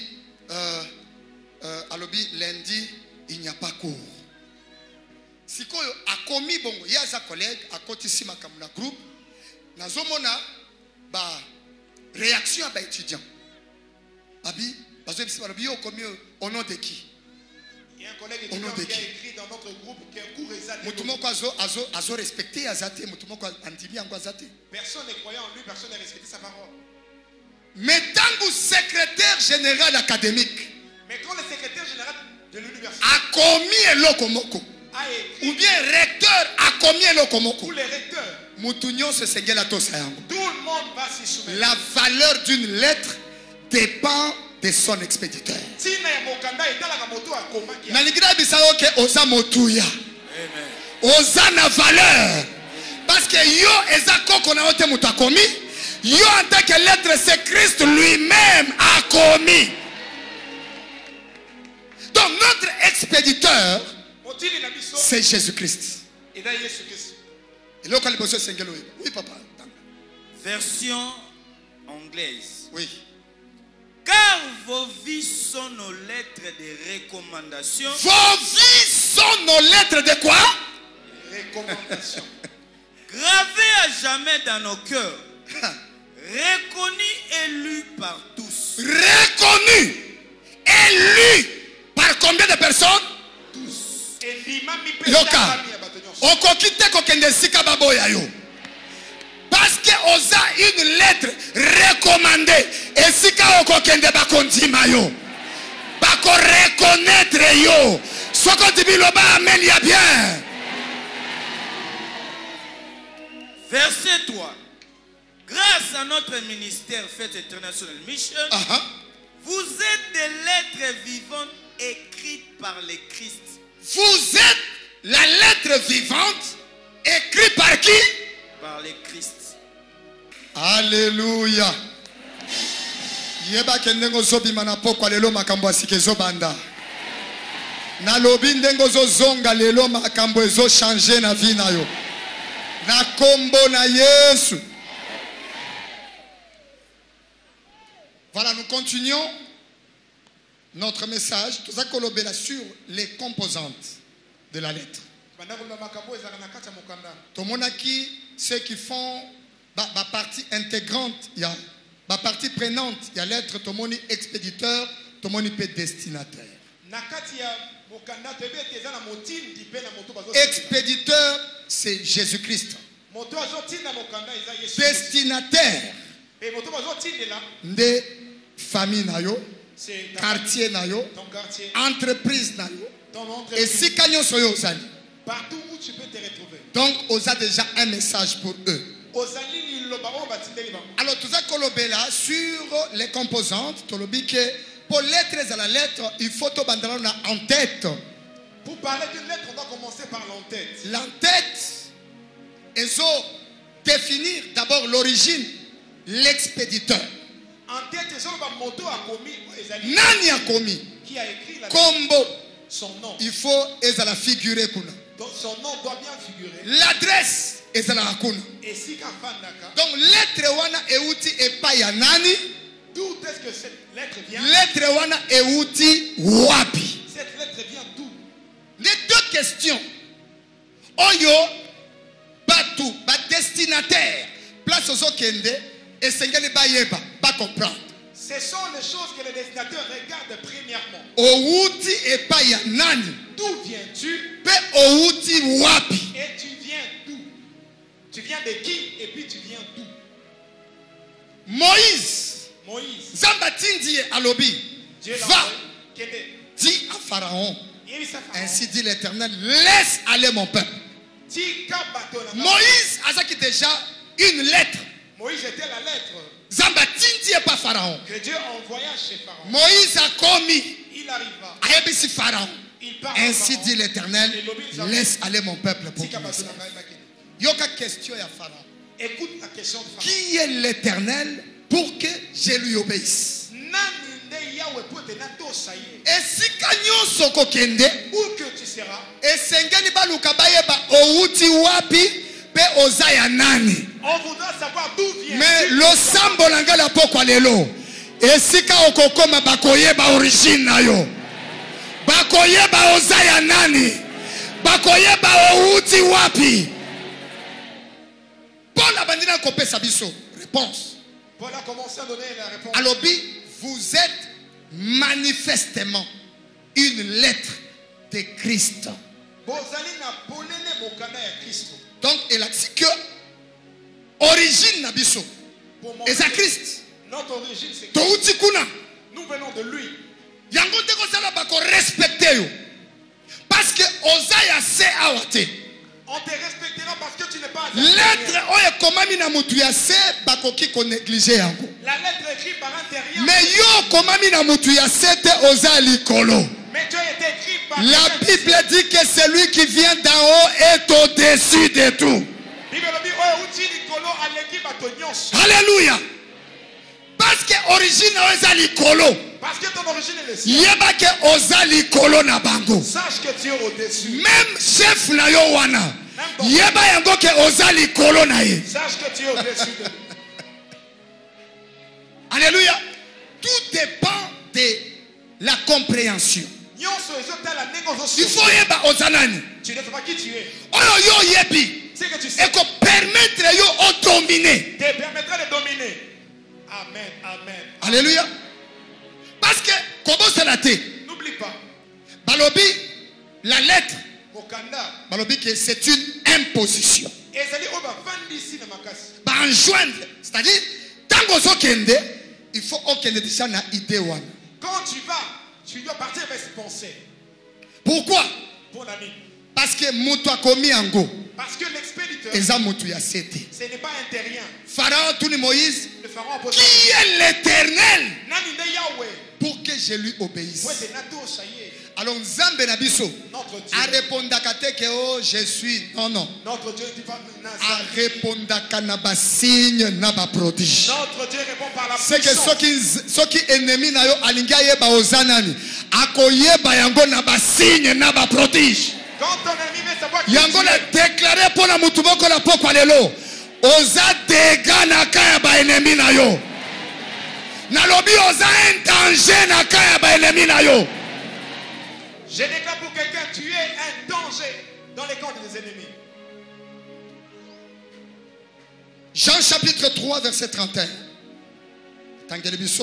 [SPEAKER 1] lundi il n'y a pas cours. Sikoyo a commis bongo ya za collègue a kotisi makamuna groupe nazomona ba réaction à ba étudiant. Abi bazo bisi ba yo commis au nom de qui?
[SPEAKER 2] Il y a un collègue étudiant qui a écrit dans notre groupe qu'un cours est
[SPEAKER 1] mutumoko azo respecté azate mutumoko andimi yango azate.
[SPEAKER 2] Personne ne croyait en lui, personne n'a respecté sa parole.
[SPEAKER 1] Mais tant que secrétaire général académique,
[SPEAKER 2] mais quand le secrétaire général de l'université
[SPEAKER 1] a commis l'okomoko, ou bien recteur a commis l'okomoko,
[SPEAKER 2] ou les recteurs,
[SPEAKER 1] tout
[SPEAKER 2] le monde va s'y soumettre.
[SPEAKER 1] La valeur d'une lettre dépend de son expéditeur. Naligira bisayo ke oza motuya. Oza na valeur. Parce que yo eza koko na ote mutu akomi. Yo en tant que lettre, c'est Christ lui-même a commis. Donc notre expéditeur, c'est Jésus-Christ. Et là, quand oui, papa.
[SPEAKER 4] Version anglaise.
[SPEAKER 1] Oui.
[SPEAKER 4] Car vos vies sont nos lettres de recommandation.
[SPEAKER 1] Vos vies sont nos lettres de quoi?
[SPEAKER 2] Recommandation.
[SPEAKER 4] Gravées à jamais dans nos cœurs. Reconnus et lus par tous.
[SPEAKER 1] Reconnus et lus par combien de personnes?
[SPEAKER 2] Tous.
[SPEAKER 1] Yoka. Okokite kokende sika baboya yo. Parce que osa une lettre recommandée. Et sika okokende bakondima yo. Bako reconnaître yo. Soko dibiloba amen ya bien.
[SPEAKER 4] Verset 3. Grâce à notre ministère Faith International Mission, Vous êtes des lettres vivantes écrites par le Christ.
[SPEAKER 1] Vous êtes la lettre vivante écrite par qui?
[SPEAKER 4] Par le Christ.
[SPEAKER 1] Alléluia. Yeba kendengo zobima na pokwa lelo makambo asike zobanda. Na lobi ndengo zozonga lelo makambo ezo changer na vie na yo. Na kombo na Yesu. Voilà, nous continuons notre message. Tout ça kolobela sur les composantes de la lettre. Tomonaki ceux qui font la partie intégrante, il y a la partie prenante, il y a l'être tomoni expéditeur, tomoni pe destinataire. Expéditeur, c'est Jésus-Christ. Destinataire, des familles nayo, quartier nayo, entreprise nayo, et si kanyo soyo osali.
[SPEAKER 2] Partout où tu peux te retrouver.
[SPEAKER 1] Donc, on a déjà un message pour eux. Alors, tout ça kolobela sur les composantes, tolobi que pour lettres à la lettre, il faut to bandana en tête.
[SPEAKER 2] Pour parler d'une lettre, on doit commencer par l'entête.
[SPEAKER 1] L'entête, ils ont définir d'abord l'origine, l'expéditeur.
[SPEAKER 2] En tête, ils ont moto a commis.
[SPEAKER 1] Nani a commis?
[SPEAKER 2] Qui a écrit la
[SPEAKER 1] Combo.
[SPEAKER 2] Son nom.
[SPEAKER 1] Il faut ils la figurer kuna.
[SPEAKER 2] Donc son nom doit bien figurer.
[SPEAKER 1] L'adresse est la kuna.
[SPEAKER 2] Et si Kafandaka.
[SPEAKER 1] Donc lettre wana euti epa nani?
[SPEAKER 2] D'où est-ce que cette lettre vient?
[SPEAKER 1] Lettre wana euti wapi?
[SPEAKER 2] Cette lettre vient d'où?
[SPEAKER 1] Les deux questions. Oyo batu ba destinataire place aux okende et sengeli ba yeba ba comprendre.
[SPEAKER 2] Ce sont les choses que les destinataires regardent premièrement.
[SPEAKER 1] Outi epa ya nani?
[SPEAKER 2] D'où viens-tu?
[SPEAKER 1] Pe outi wapi?
[SPEAKER 2] Et tu viens d'où? Tu viens de qui? Et puis tu viens d'où?
[SPEAKER 1] Moïse.
[SPEAKER 2] Moïse.
[SPEAKER 1] Zambatindi alobi.
[SPEAKER 2] Dieu l'a
[SPEAKER 1] Va.
[SPEAKER 2] envoyé.
[SPEAKER 1] Dis à Pharaon.
[SPEAKER 2] Il dit à Pharaon.
[SPEAKER 1] Ainsi dit l'Éternel, laisse aller mon peuple. Moïse a qui déjà une lettre.
[SPEAKER 2] Moïse était la lettre
[SPEAKER 1] Zambatindi et pas Pharaon.
[SPEAKER 2] que Dieu envoya chez Pharaon.
[SPEAKER 1] Moïse a commis.
[SPEAKER 2] Il arriva.
[SPEAKER 1] Ayebisi Pharaon.
[SPEAKER 2] Il parle
[SPEAKER 1] Ainsi
[SPEAKER 2] Pharaon.
[SPEAKER 1] dit l'Éternel, laisse aller mon peuple pour
[SPEAKER 2] Si
[SPEAKER 1] qu'il me serve.
[SPEAKER 2] Kabatouna.
[SPEAKER 1] Yoka question à Pharaon.
[SPEAKER 2] Écoute la question de Pharaon.
[SPEAKER 1] Qui est l'Éternel pour que je lui obéisse? Et si kanyo soko kende,
[SPEAKER 2] Où que tu seras,
[SPEAKER 1] esengeli baluka bayeba outi wapi pe ozaya nani.
[SPEAKER 2] on voudra savoir d'où vient.
[SPEAKER 1] Mais losambo nangala pokwa lelo. Esika okokoma bakoyeba origine na yo. Bakoyeba ozaya nani. Bakoyeba outi wapi. Paul a bandina kopesa biso. Réponse.
[SPEAKER 2] Paul a commencé à donner la réponse.
[SPEAKER 1] Alobi, vous êtes manifestement une lettre de Christ.
[SPEAKER 2] Bozali na polele mokanda ya Kristo.
[SPEAKER 1] Donc, il a dit que origine na biso.
[SPEAKER 2] Pour
[SPEAKER 1] Et ça
[SPEAKER 2] montrer
[SPEAKER 1] Christ.
[SPEAKER 2] notre origine, c'est que
[SPEAKER 1] Touti kuna.
[SPEAKER 2] nous venons de lui.
[SPEAKER 1] Yango te kosala bako respecter yo. Parce que ozaya se awate.
[SPEAKER 2] On te respectera parce que tu n'es pas un
[SPEAKER 1] Lettre
[SPEAKER 2] terrien.
[SPEAKER 1] oye komami na mutu ya se bako ki ko négliger yango.
[SPEAKER 2] La lettre écrite par un terrien.
[SPEAKER 1] Mais yo komami na mutu ya se te oza likolo.
[SPEAKER 2] Mais Dieu est écrit par
[SPEAKER 1] La
[SPEAKER 2] quelqu'un.
[SPEAKER 1] Bible dit que celui qui vient d'en haut est au-dessus de tout.
[SPEAKER 2] Bible dit, oyo uti likolo aleki bato nyonso.
[SPEAKER 1] Alléluia. Parce que origine oza likolo.
[SPEAKER 2] Parce que ton origine est le ciel.
[SPEAKER 1] Yeba ke oza likolo na bango.
[SPEAKER 2] Sache que Dieu est au-dessus.
[SPEAKER 1] Même chef na yo wana. Yeba yango ke oza likolo na ye.
[SPEAKER 2] Sache que Dieu est au-dessus de lui.
[SPEAKER 1] Alléluia. Tout dépend de la compréhension.
[SPEAKER 2] Nyonso ezotala ndenge
[SPEAKER 1] Il
[SPEAKER 2] ozosuka.
[SPEAKER 1] faut yeba oza nani.
[SPEAKER 2] Tu ne sais pas qui tu es.
[SPEAKER 1] Oyo yo yebi.
[SPEAKER 2] C'est que tu sais.
[SPEAKER 1] Et ko permettre yo o dominer.
[SPEAKER 2] Te permettra de dominer. Amen. Amen.
[SPEAKER 1] Alléluia. Parce que comment c'est la té?
[SPEAKER 2] N'oublie pas.
[SPEAKER 1] Balobi la lettre.
[SPEAKER 2] Mokanda.
[SPEAKER 1] Balobi que c'est une imposition.
[SPEAKER 2] Ezali oyo bafandisi na makasi.
[SPEAKER 1] Ba enjoindre. C'est-à-dire tango zo kende, il faut okende déjà na idée wana.
[SPEAKER 2] Quand tu vas, tu dois partir avec cette pensée.
[SPEAKER 1] Pourquoi?
[SPEAKER 2] Mon ami.
[SPEAKER 1] Parce que mutu akomi yango.
[SPEAKER 2] Parce que l'expéditeur,
[SPEAKER 1] Eza mutu ya sete.
[SPEAKER 2] ce n'est pas un terrien.
[SPEAKER 1] Pharaon tuni Moïse.
[SPEAKER 2] Le pharaon a posé.
[SPEAKER 1] Qui est l'Éternel
[SPEAKER 2] Nani nde Yahweh.
[SPEAKER 1] pour que je lui obéisse.
[SPEAKER 2] Pour être nato saye.
[SPEAKER 1] Alors Nzambe na biso
[SPEAKER 2] Notre Dieu.
[SPEAKER 1] a répondaka te que oh je suis non non.
[SPEAKER 2] Notre Dieu dit pas
[SPEAKER 1] A répondaka na ba signe na ba prodige.
[SPEAKER 2] Notre Dieu répond par la
[SPEAKER 1] C'est que
[SPEAKER 2] puissance.
[SPEAKER 1] soki ennemi na yo alingi ayeba ozanani akoyeba yango na ba signe na ba prodige.
[SPEAKER 2] Quand ton ennemi veut savoir qui
[SPEAKER 1] Yango
[SPEAKER 2] tu
[SPEAKER 1] na
[SPEAKER 2] es,
[SPEAKER 1] déclaré pour la mutu moko na pokwa lelo oza dega na kaya ba ennemi na yo. Nalobi oza un danger na kaya ba ennemi na yo.
[SPEAKER 2] je déclare pour quelqu'un, tu es un danger dans les camps des ennemis.
[SPEAKER 1] Jean chapitre 3 verset 31. Tangele biso.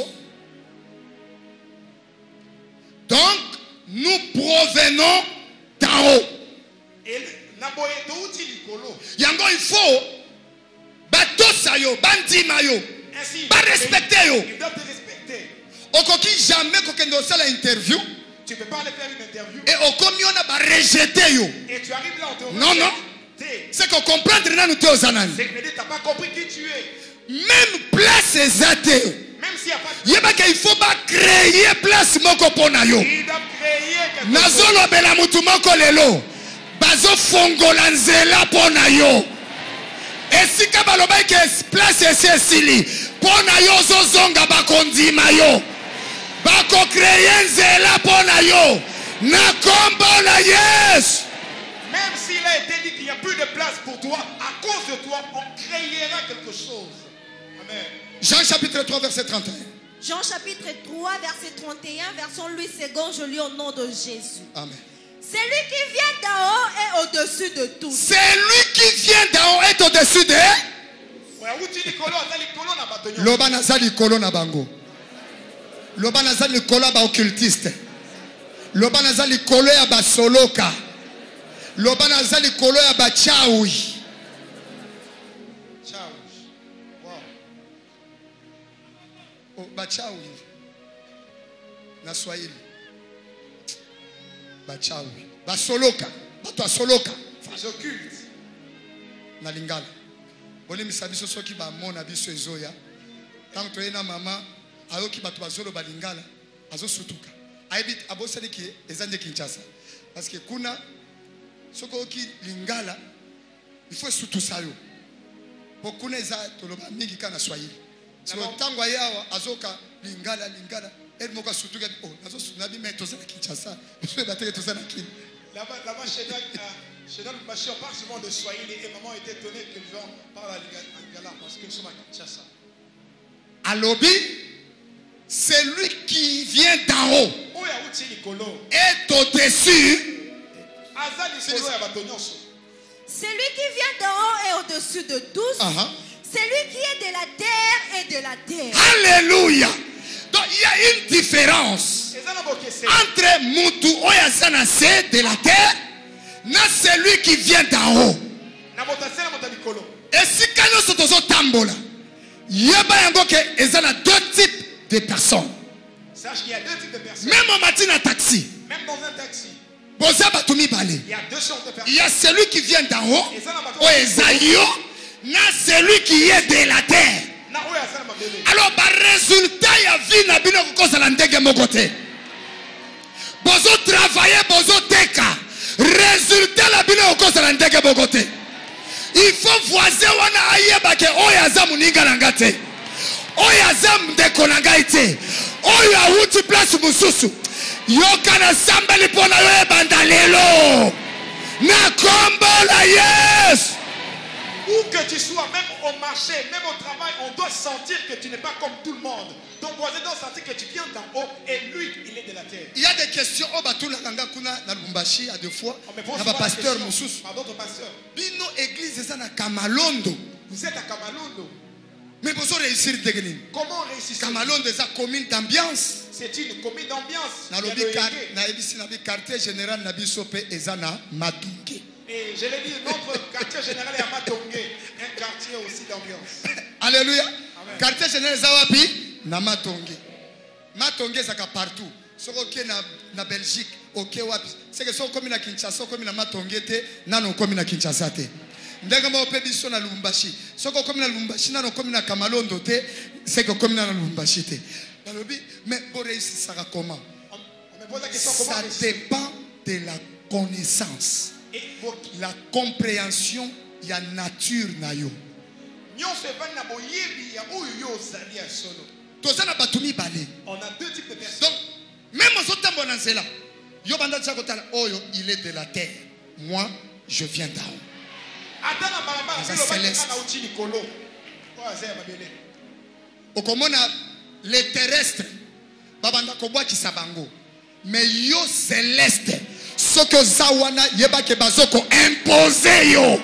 [SPEAKER 1] Donc nous provenons d'en haut.
[SPEAKER 2] Et naboye douti likolo.
[SPEAKER 1] Yango il faut batosa yo bandima yo
[SPEAKER 2] Ainsi,
[SPEAKER 1] ba respecter yo.
[SPEAKER 2] ils doivent te respecter.
[SPEAKER 1] Okoki jamais kokende osala interview
[SPEAKER 2] Tu ne peux pas aller faire une interview
[SPEAKER 1] et okomi ona ba rejeter yo.
[SPEAKER 2] et tu arrives là, on te
[SPEAKER 1] Non, non.
[SPEAKER 2] rejette.
[SPEAKER 1] C'est que comprendre nanu te ozanani.
[SPEAKER 2] C'est que tu n'as pas compris qui tu es.
[SPEAKER 1] Même place ezate.
[SPEAKER 2] Même s'il n'y a pas de...
[SPEAKER 1] Yebaka il faut ba créer place moko pona yo.
[SPEAKER 2] Il doit créer quelque chose.
[SPEAKER 1] Nazolobela mutu moko lelo. Bazo fongola nzela pona yo. Esika baloba ke place esili. Pona yo zozonga bakondima yo. Bako créer nzela pona yo. Na kombo na Yesu.
[SPEAKER 2] Même s'il a été dit qu'il n'y a plus de place pour toi, à cause de toi, on créera quelque chose. Amen.
[SPEAKER 1] Jean chapitre 3 verset 31.
[SPEAKER 3] Jean chapitre 3, verset 31, version Louis II, je lis au nom de Jésus.
[SPEAKER 1] Amen.
[SPEAKER 3] Celui qui vient d'en haut est au-dessus de tout.
[SPEAKER 1] C'est lui qui vient d'en haut est au-dessus de
[SPEAKER 2] Ouais, où tu dis kolo, aza likolo na bato nyonso.
[SPEAKER 1] Loba naza likolo na bango. Loba naza likolo ba occultiste. Loba naza likolo ya ba soloka. Loba naza likolo ya ba chawi.
[SPEAKER 2] Ciao. Wow.
[SPEAKER 1] Oh, ba chawi. Na Swahili. Ba chawi. Ba soloka. Bato ya soloka.
[SPEAKER 2] Les occultes.
[SPEAKER 1] Na lingala. Boni misabiso soki ba mona biso ezoya. Tant to ena mama ayoki bato bazolo balingala azo sutuka. Aibit aboseli ki ezande Kinshasa. Parce que kuna soko ki lingala il faut sutu sayo. Pokuna eza toloba mingi kana Swahili. So tango yawa azoka lingala elle moko sutuka oh nazo sunabi meto za Kinshasa. Je vais battre tout ça na kin.
[SPEAKER 2] Là-bas, chez nous, on parle souvent de Swahili et maman était étonnée que les gens parlent à Lingala parce que nous sommes à Kinshasa.
[SPEAKER 1] Alobi, c'est lui qui vient d'en haut
[SPEAKER 2] Oya uti likolo.
[SPEAKER 1] est au-dessus.
[SPEAKER 2] Aza likolo ya bato nyonso.
[SPEAKER 3] Celui qui vient d'en haut est au-dessus de tous. Celui qui est de la terre est de la terre.
[SPEAKER 1] Alléluia. Donc il y a une différence
[SPEAKER 2] Eza na bokese.
[SPEAKER 1] entre Moutou Oyasanase de la terre et celui qui vient d'en haut.
[SPEAKER 2] Na botasé na mota likolo.
[SPEAKER 1] Et si nous sommes au Tambola, il y a deux types de personnes.
[SPEAKER 2] Sache qu'il y a deux types de personnes.
[SPEAKER 1] Même en matin à taxi,
[SPEAKER 2] Même dans un taxi,
[SPEAKER 1] il
[SPEAKER 2] il y a deux sortes de personnes.
[SPEAKER 1] y a celui qui vient d'en haut,
[SPEAKER 2] Eza na bato.
[SPEAKER 1] Oezayo, et celui qui est de la terre.
[SPEAKER 2] Na oya aza na mabele.
[SPEAKER 1] Alors, par résultat, il y a vie na bino kokosa la ndenge mon côté. Bozo travailler, bozo teka. Résultat la bino kokosa la ndenge mon côté. Il faut voisin wana ayeba ke oyaza muninga nangate. Oyaza mdeko nangaite. Oya uti place mususu. Yoka na sambali pona yo ebanda lelo. Na kombo la Yesu.
[SPEAKER 2] Où que tu sois, même au marché, même au travail, on doit sentir que tu n'es pas comme tout le monde. Ton voisin doit sentir que tu viens d'en haut et lui, il est de la terre.
[SPEAKER 1] Il y a des questions au Batula Kanga Kuna na Lubumbashi à deux fois.
[SPEAKER 2] On me pose
[SPEAKER 1] Na
[SPEAKER 2] souvent
[SPEAKER 1] ba
[SPEAKER 2] la
[SPEAKER 1] pasteur
[SPEAKER 2] question
[SPEAKER 1] Moussous.
[SPEAKER 2] par d'autres pasteurs.
[SPEAKER 1] Bino église eza na Kamalondo.
[SPEAKER 2] Vous êtes à Kamalondo.
[SPEAKER 1] Mais vous réussir degenine.
[SPEAKER 2] Comment réussir?
[SPEAKER 1] Kamalondo eza commune d'ambiance.
[SPEAKER 2] C'est une commune d'ambiance.
[SPEAKER 1] Na
[SPEAKER 2] Il y a
[SPEAKER 1] lobi
[SPEAKER 2] le
[SPEAKER 1] car
[SPEAKER 2] reggae.
[SPEAKER 1] na ebisi na bi quartier général na biso pe eza na Matunge.
[SPEAKER 2] Et je l'ai dit, notre quartier général est à Matongé, un quartier aussi d'ambiance.
[SPEAKER 1] Alléluia.
[SPEAKER 2] Amen.
[SPEAKER 1] Quartier général eza wapi? Na Matonge. Matonge zaka partout. Soko ke na Belgique, OK wapi? C'est que soko komi na Kinshasa, komi na Matonge te, nano komi na Kinshasa te. Ndenge mo pe biso na Lubumbashi. Soko komi na Lubumbashi nano komi na Kamalondo te, c'est que komi na Lubumbashi te. Mais pour réussir, ça va comment?
[SPEAKER 2] On me pose la question comment
[SPEAKER 1] Ça
[SPEAKER 2] réussir?
[SPEAKER 1] dépend de la connaissance, la compréhension, il y a nature na yo.
[SPEAKER 2] On a deux types de personnes.
[SPEAKER 1] Donc, même aux autres temps, là, yo banda tchakotala, oh yo, il est de la terre. Moi, je viens d'en haut. C'est céleste. Au commun, les terrestres, babanda kobwa kisabango. Mais yo céleste, ce que zawana yeba ke bazoko imposé yo.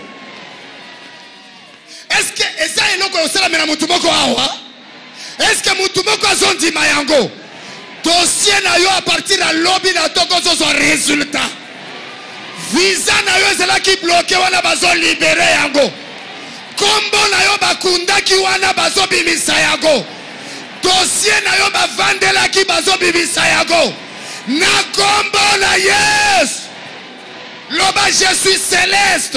[SPEAKER 1] Est-ce que eza eloko osala mena mutumoko awa? Est-ce que mutumoko azondi mayango? Dossier na yo à partir de lobby na toko zo résultat. Visa na yo ezala ki bloqué wana bazo libéré yango. Kombo na yo bakunda ki wana bazo bimisa yango. Dossier na yo bavandela ki bazo bimisa yango. Na kombo na yes. Loba je suis céleste.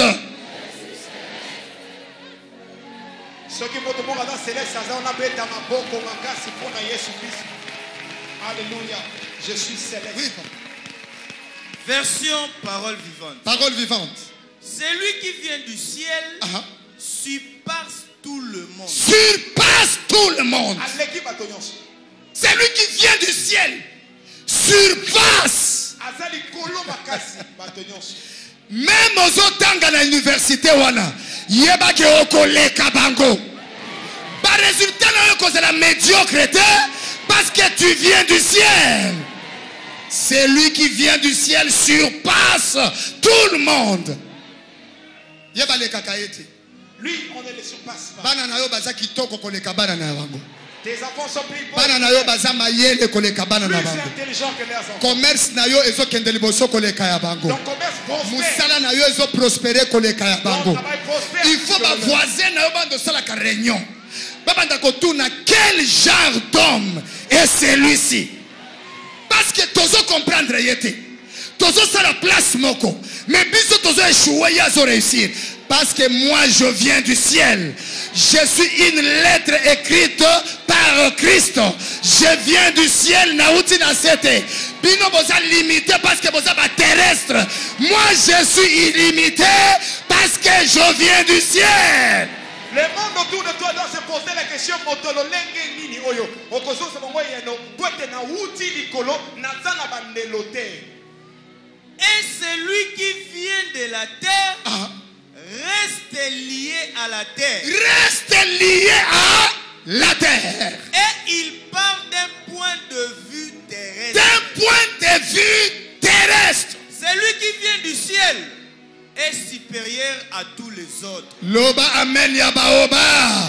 [SPEAKER 2] Ce qui montre mon dans céleste, ça on a besoin dans ma boque comme un cas, c'est pour Jésus Christ. Alléluia. Je suis céleste.
[SPEAKER 1] Oui.
[SPEAKER 4] Version parole vivante.
[SPEAKER 1] Parole vivante.
[SPEAKER 4] Celui qui vient du ciel surpasse tout le monde.
[SPEAKER 1] Surpasse tout le monde. Celui qui vient du ciel surpasse. Même aux autres à l'université, yeba ke okole kabango. Par résultat, c'est la médiocrité parce que tu viens du ciel. Celui qui vient du ciel surpasse tout le monde. Yeba le kakaete.
[SPEAKER 2] Lui, on ne le surpasse pas.
[SPEAKER 1] Bana yo baza kitoko koleka bana na bango.
[SPEAKER 2] Tes enfants sont plus beaux.
[SPEAKER 1] Bana na yo baza mayele koleka bana na
[SPEAKER 2] Plus
[SPEAKER 1] bango.
[SPEAKER 2] intelligents que leurs enfants.
[SPEAKER 1] Commerce na yo ezo kende liboso koleka ya bango.
[SPEAKER 2] Donc commerce prospère.
[SPEAKER 1] Musala na yo ezo prospérer koleka ya bango.
[SPEAKER 2] Donc travail prospère.
[SPEAKER 1] Il faut ba voisin na yo bando sala ka réunion. Babanda kotuna quel genre d'homme est celui-ci? Parce que tozo comprendre yete. Tozo sala place moko. Mais biso tozo échouer yazo réussir. Parce que moi je viens du ciel. Je suis une lettre écrite par Christ. Je viens du ciel. Nauti na sete. Bino boza limité parce que boza ba terrestre. Moi je suis illimité parce que je viens du ciel.
[SPEAKER 2] Le monde autour de toi doit se poser la question motololenge nini oyo. Okoso se bongo yeno. Poete na uti likolo na zana bandelote.
[SPEAKER 4] Et celui qui vient de la terre reste lié à la terre.
[SPEAKER 1] Reste lié à la terre.
[SPEAKER 4] Et il parle d'un point de vue terrestre.
[SPEAKER 1] D'un point de vue terrestre.
[SPEAKER 4] Celui qui vient du ciel est supérieur à tous les autres.
[SPEAKER 1] Loba amen yabaoba.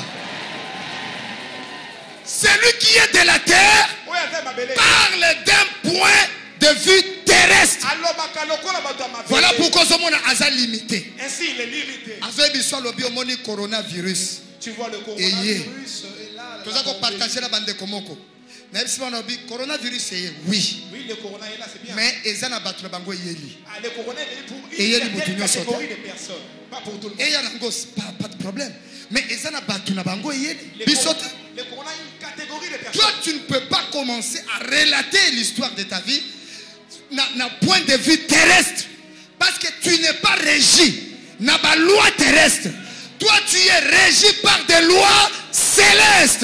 [SPEAKER 1] Celui qui est de la terre parle d'un point de vue terrestre. Voilà pourquoi ce monde a limité.
[SPEAKER 2] Ainsi il est limité.
[SPEAKER 1] Coronavirus.
[SPEAKER 2] Tu vois le coronavirus est là.
[SPEAKER 1] Tu as partagé la bande komoko. Coronavirus oui.
[SPEAKER 2] Oui, le corona est là, c'est bien.
[SPEAKER 1] Mais ezana battre bango yeli.
[SPEAKER 2] Le corona est pour une catégorie de personnes, pas pour tout le monde.
[SPEAKER 1] Et il y a pas de problème. Mais ezana battre na bango yeli.
[SPEAKER 2] Le corona est une catégorie de personnes.
[SPEAKER 1] Toi tu ne peux pas commencer à relater l'histoire de ta vie d'un point de vue terrestre. Parce que tu n'es pas régi na ba loi terrestre. Toi tu es régi par des lois célestes.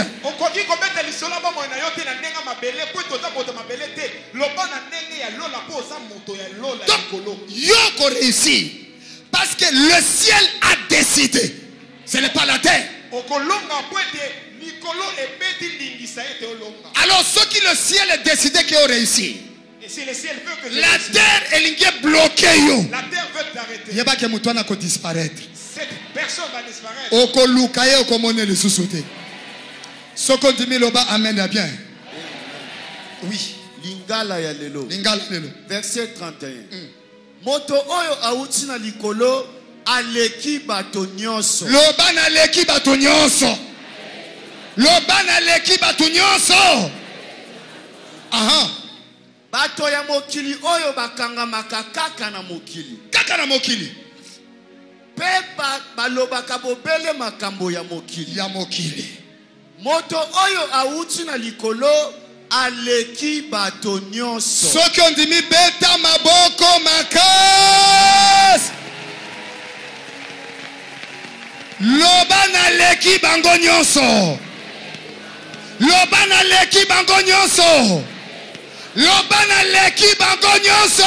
[SPEAKER 1] Donc, Yoko réussit. Parce que le ciel a décidé. Ce n'est pas la terre. Alors ceux qui le ciel a décidé qu'ils ont réussi.
[SPEAKER 2] Et si le ciel veut que
[SPEAKER 1] la terre est bloquée.
[SPEAKER 2] La terre veut t'arrêter.
[SPEAKER 1] Il y a pas que disparaître.
[SPEAKER 2] Cette personne va disparaître.
[SPEAKER 1] Oko lukaye oko mone le sous-sauté. Soko dimi loba amen ya bien. Oui.
[SPEAKER 5] Lingala ya lelo.
[SPEAKER 1] Lingala lelo.
[SPEAKER 5] Verset 31. Moto oyo auti na likolo aleki bato nyonso.
[SPEAKER 1] Loba na leki bato nyonso. Loba na leki bato nyonso. Aha.
[SPEAKER 5] Bato ya mokili oyo bakangamaka kaka na mokili.
[SPEAKER 1] Kaka na mokili.
[SPEAKER 5] Pe balobaka bobele makambo ya mokili.
[SPEAKER 1] Ya mokili.
[SPEAKER 5] Moto oyo auti na likolo aleki bato nyonso.
[SPEAKER 1] soki ondimi beta maboko makasi loba naleki bango nyonso loba naleki bango nyonso loba naleki bango nyonso.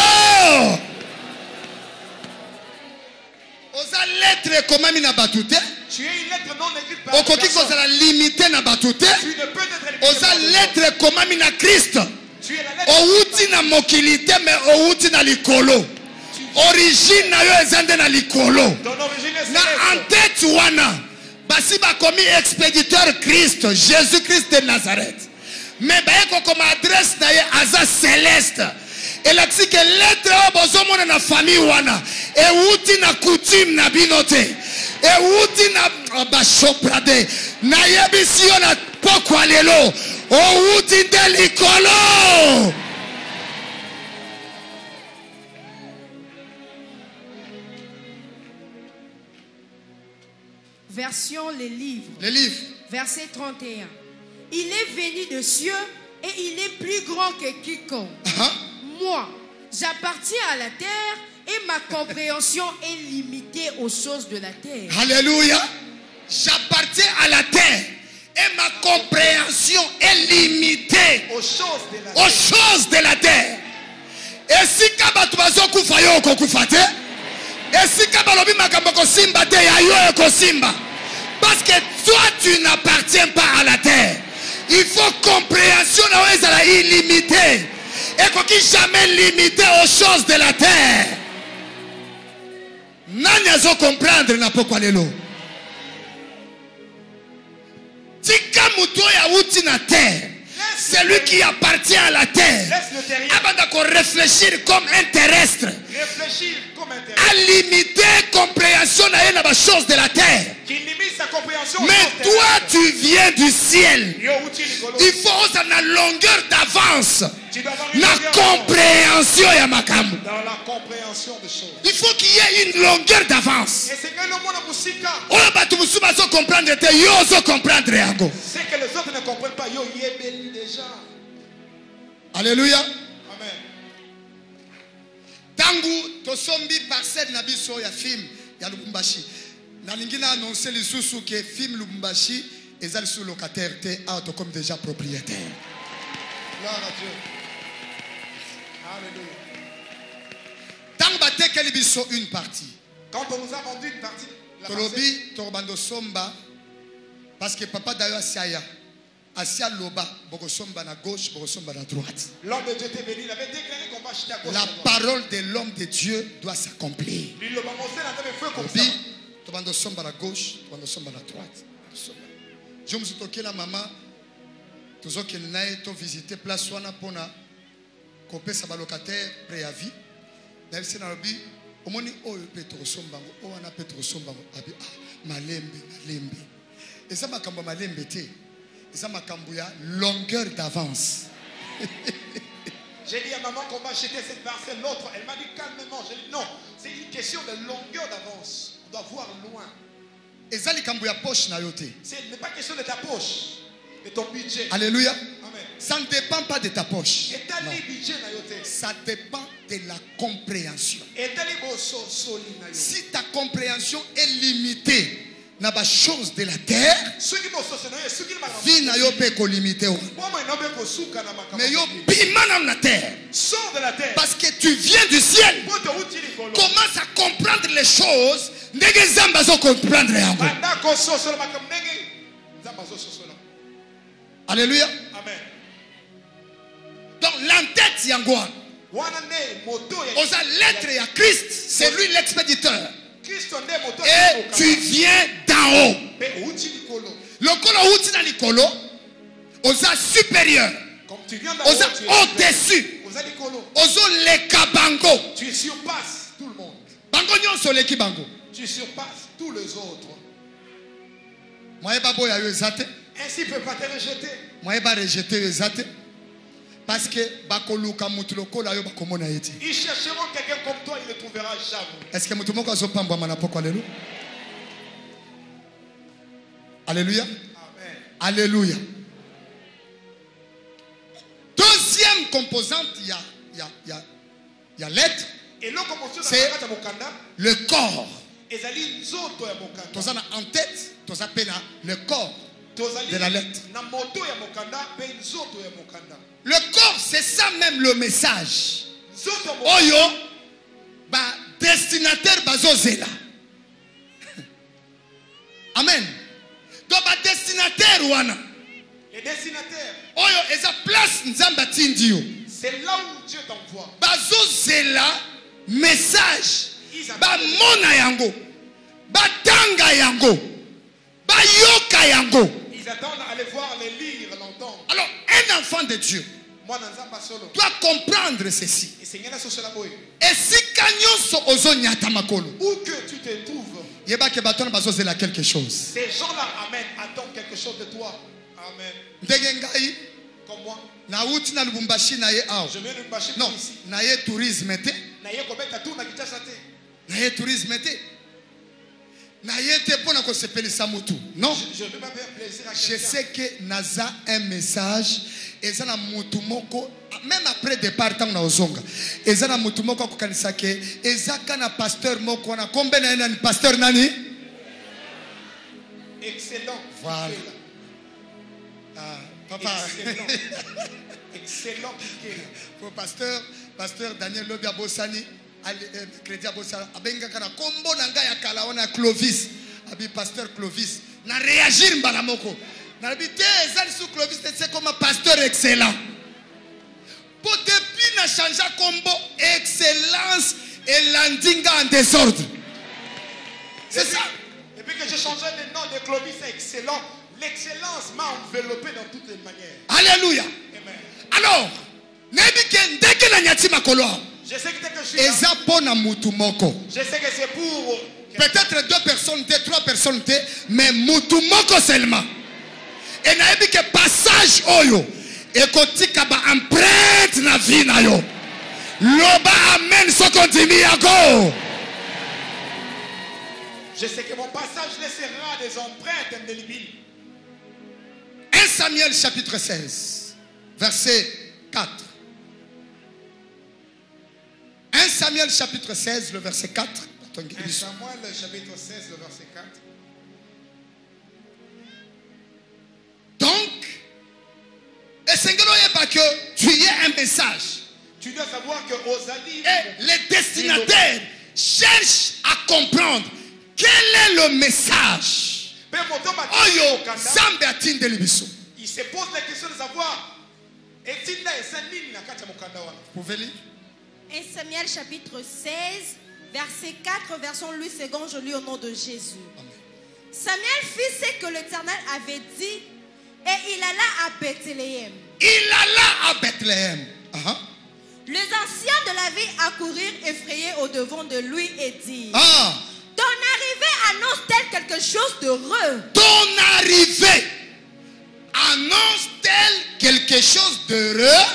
[SPEAKER 1] oza lettre ekomami na bato te.
[SPEAKER 2] Tu es une lettre non écrite par
[SPEAKER 1] okoki
[SPEAKER 2] personne.
[SPEAKER 1] kozala limité na bato te.
[SPEAKER 2] Tu ne peux être limité
[SPEAKER 1] oza
[SPEAKER 2] par les
[SPEAKER 1] lettre ekomami na Christ.
[SPEAKER 2] Tu es la lettre.
[SPEAKER 1] outi na mokili te mais outi na likolo. Origine na yo eza nde na likolo.
[SPEAKER 2] Ton origine est
[SPEAKER 1] Na
[SPEAKER 2] céleste.
[SPEAKER 1] en-tête wana basi bakomi expéditeur Christ, Jésus Christ de Nazareth. Mais baye kokoma adresse na ye aza céleste. elakisi ke lettre oyo bozomona na famille wana euti na coutume na bino te, euti na bashoprade. nayebisi yo na pokwa lelo outi nde likolo.
[SPEAKER 3] Version les livres.
[SPEAKER 1] Le livre.
[SPEAKER 3] Verset 31. Il est venu de cieux et il est plus grand que quiconque. Moi, j'appartiens à la terre et ma compréhension est limitée aux choses de la terre.
[SPEAKER 1] Alléluia. J'appartiens à la terre et ma compréhension est limitée
[SPEAKER 2] Aux choses de la
[SPEAKER 1] aux choses de la terre. Esika batu bazokufa yo okokufa te. Esika balobi makambo kosimba te ya yo ekosimba. Parce que toi tu n'appartiens pas à la terre. Il faut compréhension na yo ezala illimitée. Ekoki jamais limité aux choses de la terre. Nani azo comprendre na pokwa lelo. Tika muto ya uti na terre. Celui qui appartient à la terre.
[SPEAKER 2] Laisse le terrier.
[SPEAKER 1] Avant de réfléchir comme un terrestre.
[SPEAKER 2] Réfléchir comme un
[SPEAKER 1] À
[SPEAKER 2] terrestre.
[SPEAKER 1] limiter compréhension na la chose de la terre.
[SPEAKER 2] Qui limite sa compréhension. aux
[SPEAKER 1] Mais
[SPEAKER 2] choses
[SPEAKER 1] toi
[SPEAKER 2] terrestres.
[SPEAKER 1] tu viens du ciel.
[SPEAKER 2] Yo, outil Nicolo.
[SPEAKER 1] Il faut aussi la longueur d'avance.
[SPEAKER 2] Tu dois avoir une
[SPEAKER 1] La
[SPEAKER 2] longueur
[SPEAKER 1] compréhension ya makambo.
[SPEAKER 2] dans la compréhension des choses.
[SPEAKER 1] Il faut qu'il y ait une longueur d'avance.
[SPEAKER 2] Et c'est que le monde a musika.
[SPEAKER 1] Oyo batu mususu bazo comprendre te yo ozo comprendre yango.
[SPEAKER 2] C'est que les autres ne comprennent pas. Yo, yébeli déjà.
[SPEAKER 1] Alléluia.
[SPEAKER 2] Amen.
[SPEAKER 1] Tangu tosombi parcelle na biso ya film ya Lubumbashi. Nalingi na annoncer lisusu que film Lubumbashi ezali sous locataire te auto comme déjà propriétaire.
[SPEAKER 2] Gloire à Dieu. Alléluia.
[SPEAKER 1] Tangu batekeli biso une partie.
[SPEAKER 2] Quand on nous a vendu une partie, la parcelle,
[SPEAKER 1] Tolobi torobando somba parce que papa d'ailleurs asiaya. Asia loba bokosomba na gauche bokosomba na droite.
[SPEAKER 2] l'homme de Dieu était venu, il avait déclaré qu'on va acheter à gauche.
[SPEAKER 1] La
[SPEAKER 2] et à droite.
[SPEAKER 1] parole de l'homme de Dieu doit s'accomplir.
[SPEAKER 2] Lui, le balancé, il avait fait comme ça.
[SPEAKER 1] Bi tobando somba na gauche, tobando somba na droite. Je me suis toqué la maman. Tous qui n'aient to visiter place wana pona kopé sa locataire préavis. D'ailleurs c'est dans le but au moni oyo petro sombango, o wana petro sombango abi malembe. Et ça makambo malembe te. Et ça makambo ya longueur d'avance.
[SPEAKER 2] J'ai dit à maman qu'on va acheter cette parcelle, l'autre, elle m'a dit calmement. J'ai dit non, c'est une question de longueur d'avance. On doit voir loin.
[SPEAKER 1] Et ça likambo ya poche na yote.
[SPEAKER 2] Ce n'est pas question de ta poche, de ton budget.
[SPEAKER 1] Alléluia.
[SPEAKER 2] Amen.
[SPEAKER 1] Ça ne dépend pas de ta poche.
[SPEAKER 2] Et t'as
[SPEAKER 1] Non.
[SPEAKER 2] les budgets na yote.
[SPEAKER 1] Ça dépend de la compréhension.
[SPEAKER 2] Et t'as les beaux soli na yote.
[SPEAKER 1] Si ta compréhension est limitée na ba chose de la terre,
[SPEAKER 2] Ceux qui vont saucer na yote, ceux qui ne m'ont
[SPEAKER 1] vie na yo pe ko limité.
[SPEAKER 2] Moi, il n'a pas souka na makambo.
[SPEAKER 1] Mais yo bima na terre
[SPEAKER 2] Sors de la terre.
[SPEAKER 1] parce que tu viens du ciel.
[SPEAKER 2] Pour te outil Nicolo.
[SPEAKER 1] Commence à comprendre les choses. Ndenge zamba zo comprendre yango.
[SPEAKER 2] Banda ko soso makambo ndenge. Nzamba zo soso la.
[SPEAKER 1] Alléluia.
[SPEAKER 2] Amen.
[SPEAKER 1] Donc l'entête yango.
[SPEAKER 2] Wana ne moto ya.
[SPEAKER 1] Osa lettre ya Christ, c'est lui l'expéditeur.
[SPEAKER 2] Christo nde moto.
[SPEAKER 1] Et tu viens d'en haut.
[SPEAKER 2] Mais outil Nicolo.
[SPEAKER 1] Lokolo uti na likolo, osa supérieur,
[SPEAKER 2] Comme tu viens d'en
[SPEAKER 1] osa
[SPEAKER 2] haut, tu es
[SPEAKER 1] au-dessus,
[SPEAKER 2] Osa Nicolo.
[SPEAKER 1] ozo leka bango.
[SPEAKER 2] Tu surpasses tout le monde.
[SPEAKER 1] Bango nyonso leki bango.
[SPEAKER 2] Tu surpasses tous les autres.
[SPEAKER 1] Moyeba boya yo ezate,
[SPEAKER 2] Ainsi ne peut pas te rejeter.
[SPEAKER 1] moyeba rejeter yo ezate. Parce que bakoluka mutu lokola yo bakomona yeti.
[SPEAKER 2] Ils chercheront quelqu'un comme toi, ils ne trouveront jamais.
[SPEAKER 1] Est-ce que mutu moko azopambwa mana poko alléluia? Alléluia.
[SPEAKER 2] Amen.
[SPEAKER 1] Alléluia. deuxième composante, il y a l'être,
[SPEAKER 2] Et l'autre composition dans
[SPEAKER 1] c'est
[SPEAKER 2] la carte à Mokanda,
[SPEAKER 1] le corps.
[SPEAKER 2] ezali nzoto ya Mokanda.
[SPEAKER 1] Tous en tête, tous appelés le corps
[SPEAKER 2] Tozali
[SPEAKER 1] de la lettre.
[SPEAKER 2] na moto ya Mokanda, pe nzoto ya Mokanda.
[SPEAKER 1] Le corps, c'est ça même le message.
[SPEAKER 2] Nzoto ya Mokanda.
[SPEAKER 1] Oyo, ba destinataire bazozela. Amen. Donc ba destinataire wana.
[SPEAKER 2] Les destinataires,
[SPEAKER 1] Oyo eza place nzamba tindio.
[SPEAKER 2] c'est là où Dieu t'envoie.
[SPEAKER 1] Bazozela message. Ba mona yango. Ba tanga yango. Ba yoka yango.
[SPEAKER 2] Ils attendent à aller voir, les lire, l'entendre.
[SPEAKER 1] Alors, un enfant de Dieu
[SPEAKER 2] Moi, dans Nzamba solo.
[SPEAKER 1] doit comprendre ceci.
[SPEAKER 2] Et Seigneur, là, sur cela, boy.
[SPEAKER 1] Et si kanyoso ozonyata makolo.
[SPEAKER 2] Où que tu te trouves,
[SPEAKER 1] Yeba ke batona bazozela quelque chose.
[SPEAKER 2] ces gens-là, amen, attendent quelque chose de toi. Amen.
[SPEAKER 1] Ndenge ngai
[SPEAKER 2] Comme moi,
[SPEAKER 1] na uti na Lubumbashi na ye awa.
[SPEAKER 2] je viens de me bâcher
[SPEAKER 1] Non,
[SPEAKER 2] ici.
[SPEAKER 1] na ye tourisme te.
[SPEAKER 2] Naye kobeta tout na kitasa te.
[SPEAKER 1] Na ye tourisme te. Na ye te pona ko sepelisa mutu. Non.
[SPEAKER 2] Je ne veux pas faire plaisir à
[SPEAKER 1] Je
[SPEAKER 2] quelqu'un.
[SPEAKER 1] sais que naza un message ezana mutu moko même après départ tant na ozonga ezana mutu moko ko kanisa ke ezaka na pasteur moko na kombe na nani pasteur nani
[SPEAKER 2] Excellent.
[SPEAKER 1] Voilà. ah papa
[SPEAKER 2] Excellent. Excellent. Piqué.
[SPEAKER 1] pour pasteur Daniel Lobi Abosani crédit Abosani abenga kana kombo na nga ya kala ona Clovis abi pasteur Clovis na réagir mbala moko na bité ezali sous Clovis c'est comme un pasteur excellent pour depuis na changer combo excellence et landinga en désordre c'est ça.
[SPEAKER 2] Depuis que j'ai changé le nom de Clovis, c'est excellent. L'excellence m'a enveloppé dans toutes les manières.
[SPEAKER 1] Alléluia.
[SPEAKER 2] Amen.
[SPEAKER 1] Alors nebike ndeke na nyati makolo
[SPEAKER 2] Je sais que dès que je suis là,
[SPEAKER 1] eza pona mutu moko.
[SPEAKER 2] je sais que c'est pour
[SPEAKER 1] Peut-être 2 personnes, 3 personnes, mais mutu moko seulement. Et naebi que passage oyo ekotika ba empreinte na vie na yo. Loba amen soko ndimi yako.
[SPEAKER 2] Je sais que mon passage laissera des empreintes indélébiles.
[SPEAKER 1] 1 Samuel chapitre 16, verset 4. 1 Samuel chapitre 16, le verset 4.
[SPEAKER 2] 1 Samuel chapitre 16, le verset 4.
[SPEAKER 1] Donc, et Seigneur pas que tu y aies un message.
[SPEAKER 2] Tu dois savoir que Ozali,
[SPEAKER 1] Et les destinataires cherchent à comprendre quel est le message. Oyo Zambe atindeli biso.
[SPEAKER 2] il se pose la question de savoir est-il là et c'est nini na kati ya mokanda wana?
[SPEAKER 1] Vous pouvez lire?
[SPEAKER 3] 1 Samuel chapitre 16, verset 4, version Louis II, je lis au nom de Jésus. Samuel fit ce que l'Éternel avait dit et il alla à Bethléem.
[SPEAKER 1] Il alla à Bethléem.
[SPEAKER 3] Les anciens de la ville accoururent effrayés au-devant de lui et dirent:
[SPEAKER 1] Ah,
[SPEAKER 3] ton arrivée annonce-t-elle quelque chose d'heureux?
[SPEAKER 1] ton arrivée annonce-t-elle quelque chose d'heureux?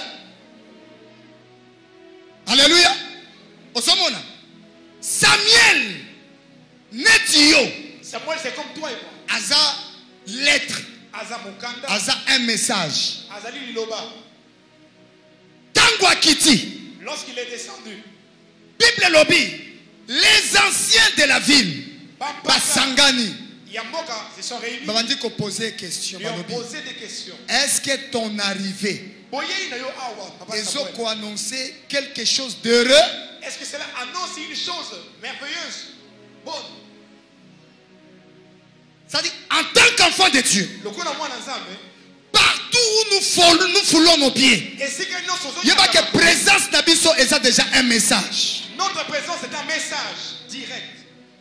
[SPEAKER 1] Alléluia. Osomona. Samuel Netio
[SPEAKER 2] Samuel, c'est comme toi et moi.
[SPEAKER 1] Aza lettre.
[SPEAKER 2] Aza mokanda,
[SPEAKER 1] Aza un message.
[SPEAKER 2] Azali liloba.
[SPEAKER 1] Tango akiti.
[SPEAKER 2] Lorsqu'il est descendu,
[SPEAKER 1] Bible lobby. Les anciens de la ville. Basangani.
[SPEAKER 2] Yamboka se sont réunis.
[SPEAKER 1] Babandi ko poser question.
[SPEAKER 2] Ils ont posé des questions.
[SPEAKER 1] Est-ce que ton arrivée
[SPEAKER 2] Boyei na yo awa, Papa
[SPEAKER 1] ils
[SPEAKER 2] Samuel.
[SPEAKER 1] ont annoncé quelque chose d'heureux?
[SPEAKER 2] Est-ce que cela annonce une chose merveilleuse, bonne?
[SPEAKER 1] C'est-à-dire, en tant qu'enfant de Dieu,
[SPEAKER 2] Lokola mwana nzambe,
[SPEAKER 1] partout où nous foulons nos pieds,
[SPEAKER 2] et si que
[SPEAKER 1] il y a que présence d'Abisso et ça déjà un message.
[SPEAKER 2] notre présence est un message direct.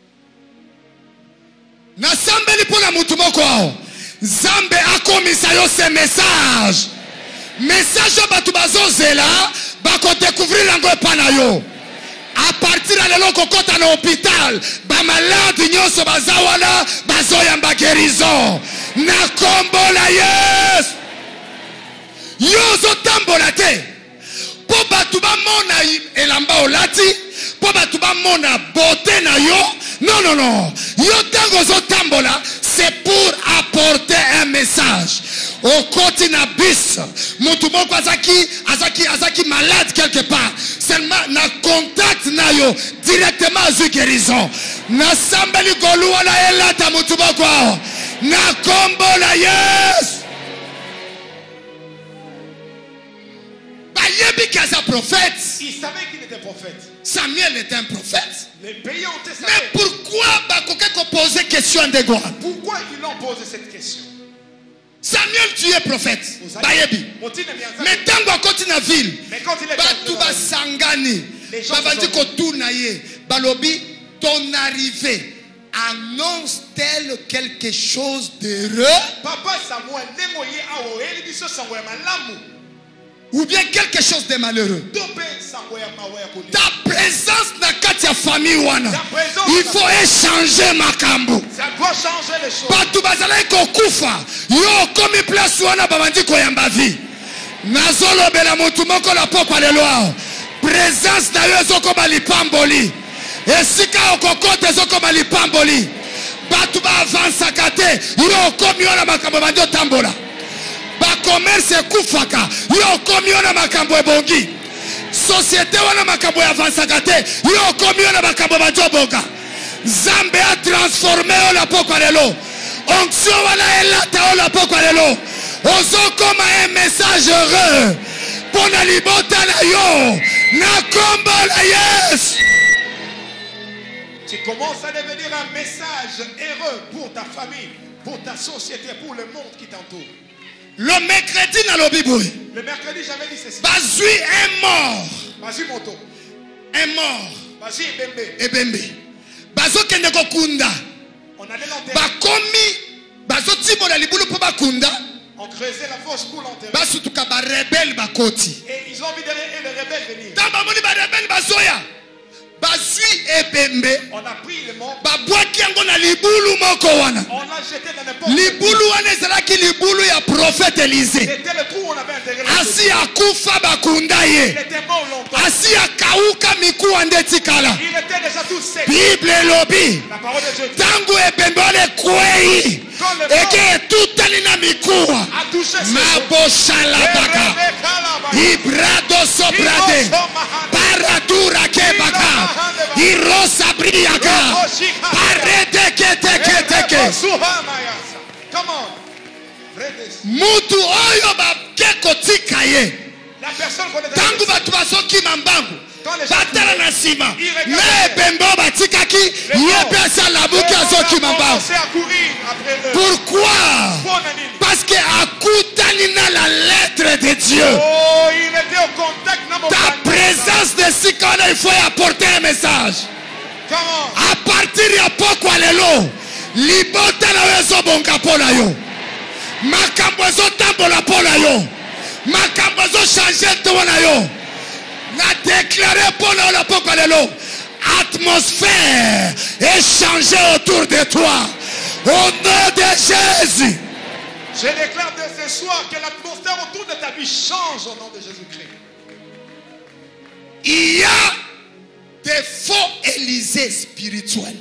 [SPEAKER 1] Nasambeli pona mutu moko ao. Zambe akomisa yo ce message. Message o batu bazozela bako découvrir lango epana yo. À partir de lelo kokota na hôpital, ba malade nyonso bazawana bazoyamba guérison. Na kombo la Yesu. Yo zo tambola te. Po batu ba mona elamba olati, po batu ba mona beauté na yo. Non, non, non. Yo tango zo tambola, c'est pour apporter un message. okoti na bis mutu moko azaki malade quelque part seulement na contact na yo directement azwi guérison nasambeli koluwa na elata mutu moko na kombo la Yesu bayebi kaza prophète.
[SPEAKER 2] Il savait qu'il était prophète.
[SPEAKER 1] Samuel était un prophète.
[SPEAKER 2] Les pays ont été.
[SPEAKER 1] Mais pourquoi bakoke poser question de quoi?
[SPEAKER 2] Pourquoi ils ont posé cette question?
[SPEAKER 1] Samuel, tu es prophète. Bayebi. Mais tant qu'on na ville, batu basangani, babandi kotuna ye, balobi, ton arrivée annonce-t-elle quelque chose d'heureux? Papa Samuel, ou bien quelque chose de malheureux? Ta présence na kati ya famille wana, il faut échanger makambo.
[SPEAKER 2] Ça doit changer les choses.
[SPEAKER 1] Batu bazala kokufa, yo komi place wana babandi koyamba vie. Nazolo bela mutu moko la pokwa lelo. Présence na yo ezokoma lipamboli. Esika okokote ezokoma lipamboli. Batu ba avansa kate, yo komi wana makambo bandi otambola. Ba commerce kufaka, yo komi wana makambo ebongi. Société wana makambo avansa kate, yo komi wana makambo bandi obonga. Zambe a transformé la pokwa lelo. Onction wana elata la pokwa lelo. Ozo comme un message heureux pour la libota na yo na kombo la Yesu.
[SPEAKER 2] Tu commences à devenir un message heureux pour ta famille, pour ta société, pour le monde qui t'entoure.
[SPEAKER 1] Le mercredi na lobiboui.
[SPEAKER 2] Le mercredi j'avais dit ceci.
[SPEAKER 1] Bazui est mort.
[SPEAKER 2] Bazui moto.
[SPEAKER 1] Est mort.
[SPEAKER 2] Bazui ebembe.
[SPEAKER 1] Ebembe. Bazo kende kokunda.
[SPEAKER 2] On allait l'enterrer.
[SPEAKER 1] Bakomi bazo timo na libulu po bakunda.
[SPEAKER 2] On creusait la fosse pour l'enterrer.
[SPEAKER 1] Basutuka ba rebelle bakoti.
[SPEAKER 2] Et ils ont vu les rebelles venir.
[SPEAKER 1] Tamba moni ba rebelle bazoya. Bazui ebembe.
[SPEAKER 2] On a pris le mort.
[SPEAKER 1] Babwaki yango na libulu moko wana.
[SPEAKER 2] On l'a jeté dans n'importe
[SPEAKER 1] libulu wana ezalaki libulu ya prophète Élisée.
[SPEAKER 2] C'était le trou où on avait enterré.
[SPEAKER 1] Asi akufa bakunda ye.
[SPEAKER 2] Il était mort longtemps.
[SPEAKER 1] Asi akauka mikuwa ndetikala.
[SPEAKER 2] Il était déjà tout sec.
[SPEAKER 1] Bible lobi.
[SPEAKER 2] La parole de Dieu dit.
[SPEAKER 1] Tangu ebembe ole kwei. Eke tutali na mikuwa. Maboshala baka. Ibrado sobrade. Paradura kebaka. Irosa briaga. Parete kete.
[SPEAKER 2] Come on.
[SPEAKER 1] Mutu oyo bakeko tika ye.
[SPEAKER 2] La personne connaît.
[SPEAKER 1] Tangu batu basoki mambangu. Batala na sima. Mais bembo batikaki yepe sa labuki asoki mambangu. Pourquoi? Parce que akutani na la lettre de Dieu.
[SPEAKER 2] Oh, il était au contact.
[SPEAKER 1] Ta présence de Sikona, il faut apporter un message. À partir de pokwa lelo, libota na wezo bonga pola yo. Makambo zo tambola pola yo. Makambo zo changer to na yo. Na déclarer pola la pokwa lelo. Atmosphère est changée autour de toi. Au nom de Jésus.
[SPEAKER 2] Je déclare de ce soir que l'atmosphère autour de ta vie change au nom de Jésus-Christ.
[SPEAKER 1] Il y a des faux Élysées spirituels.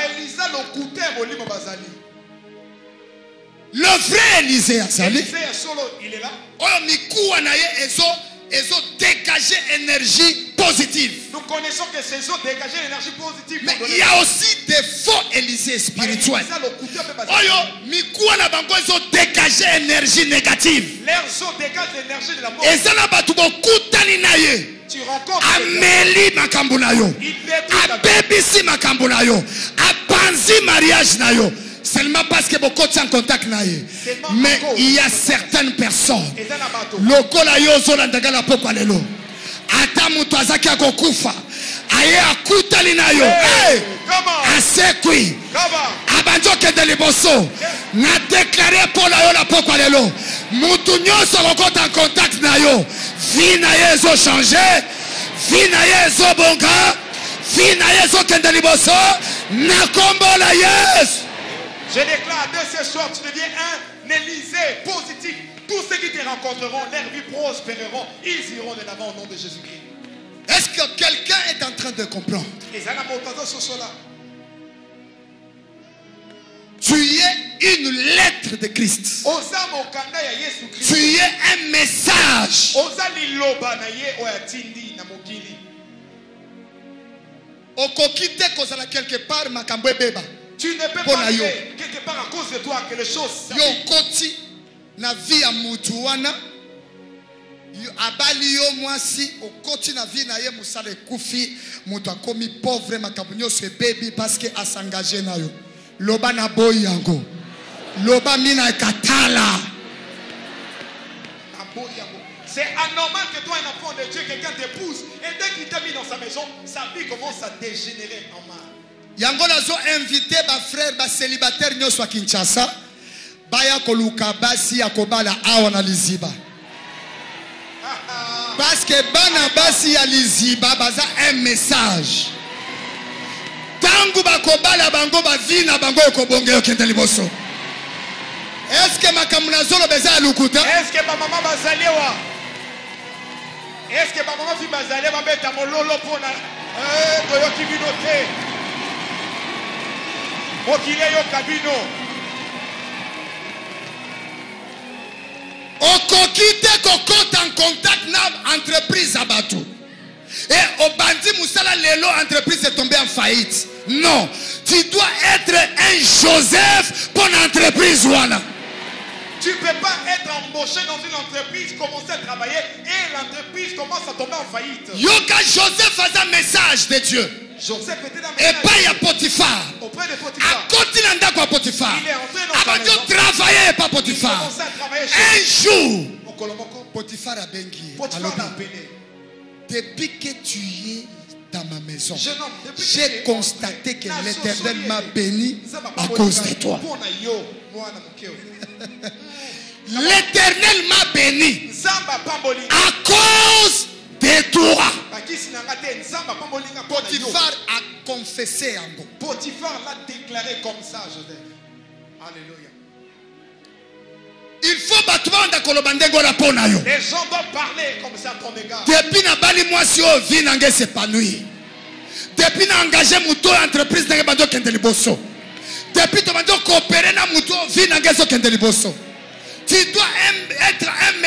[SPEAKER 1] Le vrai Élysée azali.
[SPEAKER 2] Il est là.
[SPEAKER 1] Ils ont dégagé énergie positive.
[SPEAKER 2] Nous connaissons que ces eaux dégagent l'énergie positive.
[SPEAKER 1] Mais il y a aussi des faux Élysées spirituels. Ils ont dégagé énergie négative.
[SPEAKER 2] Leurs eaux dégagent l'énergie de la mort. Tu rencontres
[SPEAKER 1] Amélie Makambunayo. Abébisi Makambunayo. Abanzi mariage nayo. Seulement parce que beaucoup sont en contact naye. Mais il y a certaines personnes. Lokola yo zola ndagala pokwa lelo. Ata mutu azaki akokufa. Aye akutali nayo. Asekwi. Abanjo kende liboso. Na déclaré pour la yo la pokwa lelo. Mutu nyoso kokota en contact nayo. Vie na ye zo changer. Vie na ye zo bonga. Vie na ye zo kende liboso. Na kombo la yes.
[SPEAKER 2] Je déclare de ce soir, tu deviens un Élysée positif. Tous ceux qui te rencontreront, leurs vies prospéreront. Ils iront de l'avant au nom de Jésus-Christ.
[SPEAKER 1] Est-ce que quelqu'un est en train de comprendre? Tu es une lettre de Christ.
[SPEAKER 2] Oza mokanda ya Yesu
[SPEAKER 1] Tu
[SPEAKER 2] Kristo.
[SPEAKER 1] es un message.
[SPEAKER 2] Oza liloba na ye oyo atindi na mokili.
[SPEAKER 1] Okoki te kozala quelque part makambo ebeba.
[SPEAKER 2] Tu ne peux
[SPEAKER 1] Pour
[SPEAKER 2] pas
[SPEAKER 1] na yo.
[SPEAKER 2] aller quelque part à cause de toi que les choses.
[SPEAKER 1] Yo koti na vie ya mutu wana. Yo abali yo mwasi okoti na vie na ye musala ekufi mutu akomi pauvre makambo nyonso ebebi parce que asengage na yo. Loba na boyi yango. Loba mina katala.
[SPEAKER 2] C'est anormal que toi, un enfant de Dieu, quelqu'un t'épouse, et dès qu'il t'a mis dans sa maison, sa vie commence à dégénérer en mal.
[SPEAKER 1] Yango nazo invité ba frère ba célibataire nyonso a Kinshasa baya koluka basi ya kobala awa na Liziba. Parce que bana basi ya Liziba baza un message. Tangu ba kobala bango ba vina bango ekobonge okende liboso. Est-ce que makamuna zolo beza lukuta?
[SPEAKER 2] Est-ce que ma maman va zalewa? Est-ce que ma maman fi bazale va beta mololo pona toyo kibino te? Okile yo kabino.
[SPEAKER 1] Okokite kokota en contact na entreprise abatu. Et au bandit Moussala Lelo, entreprise est tombée en faillite. Non, tu dois être un Joseph pour l'entreprise voilà.
[SPEAKER 2] Tu ne peux pas être embauché dans une entreprise, commencer à travailler et l'entreprise commence à tomber en faillite.
[SPEAKER 1] Yoka Joseph a un message de Dieu.
[SPEAKER 2] Joseph était dans
[SPEAKER 1] Et pas y a Potiphar.
[SPEAKER 2] auprès de Potiphar.
[SPEAKER 1] À continent quoi Potiphar.
[SPEAKER 2] Il est entré dans sa maison.
[SPEAKER 1] Avant de travailler pas
[SPEAKER 2] Il
[SPEAKER 1] Potiphar.
[SPEAKER 2] commençait à travailler chez
[SPEAKER 1] Un jour,
[SPEAKER 2] Mokolomoko.
[SPEAKER 1] Potiphar a bengi.
[SPEAKER 2] Potiphar l'a appelé.
[SPEAKER 1] Depuis que tu es dans ma maison,
[SPEAKER 2] Jeune homme, depuis que tu
[SPEAKER 1] j'ai
[SPEAKER 2] es
[SPEAKER 1] constaté
[SPEAKER 2] entré,
[SPEAKER 1] que
[SPEAKER 2] la
[SPEAKER 1] l'Éternel
[SPEAKER 2] sorcellerie,
[SPEAKER 1] m'a béni
[SPEAKER 2] ça va
[SPEAKER 1] à
[SPEAKER 2] pas
[SPEAKER 1] cause
[SPEAKER 2] modifier.
[SPEAKER 1] de toi.
[SPEAKER 2] Pona yo, mwana mokeo.
[SPEAKER 1] L'Éternel m'a béni
[SPEAKER 2] Nzamba pambolinga.
[SPEAKER 1] à cause de toi.
[SPEAKER 2] Bakisi na ngate nzamba pambolinga pona yo.
[SPEAKER 1] Potiphar a confessé en bon.
[SPEAKER 2] Potiphar l'a déclaré comme ça, Joseph. Alléluia.
[SPEAKER 1] Il faut battre kolobandengo la pona yo.
[SPEAKER 2] Les gens doivent parler comme ça à ton égard.
[SPEAKER 1] Depuis na bali mwasi o vie nange s'épanouir. Depuis na engagé muto entreprise nange bando kende liboso. Depuis to bando coopérer na muto vie nange so kende liboso. Tu dois être un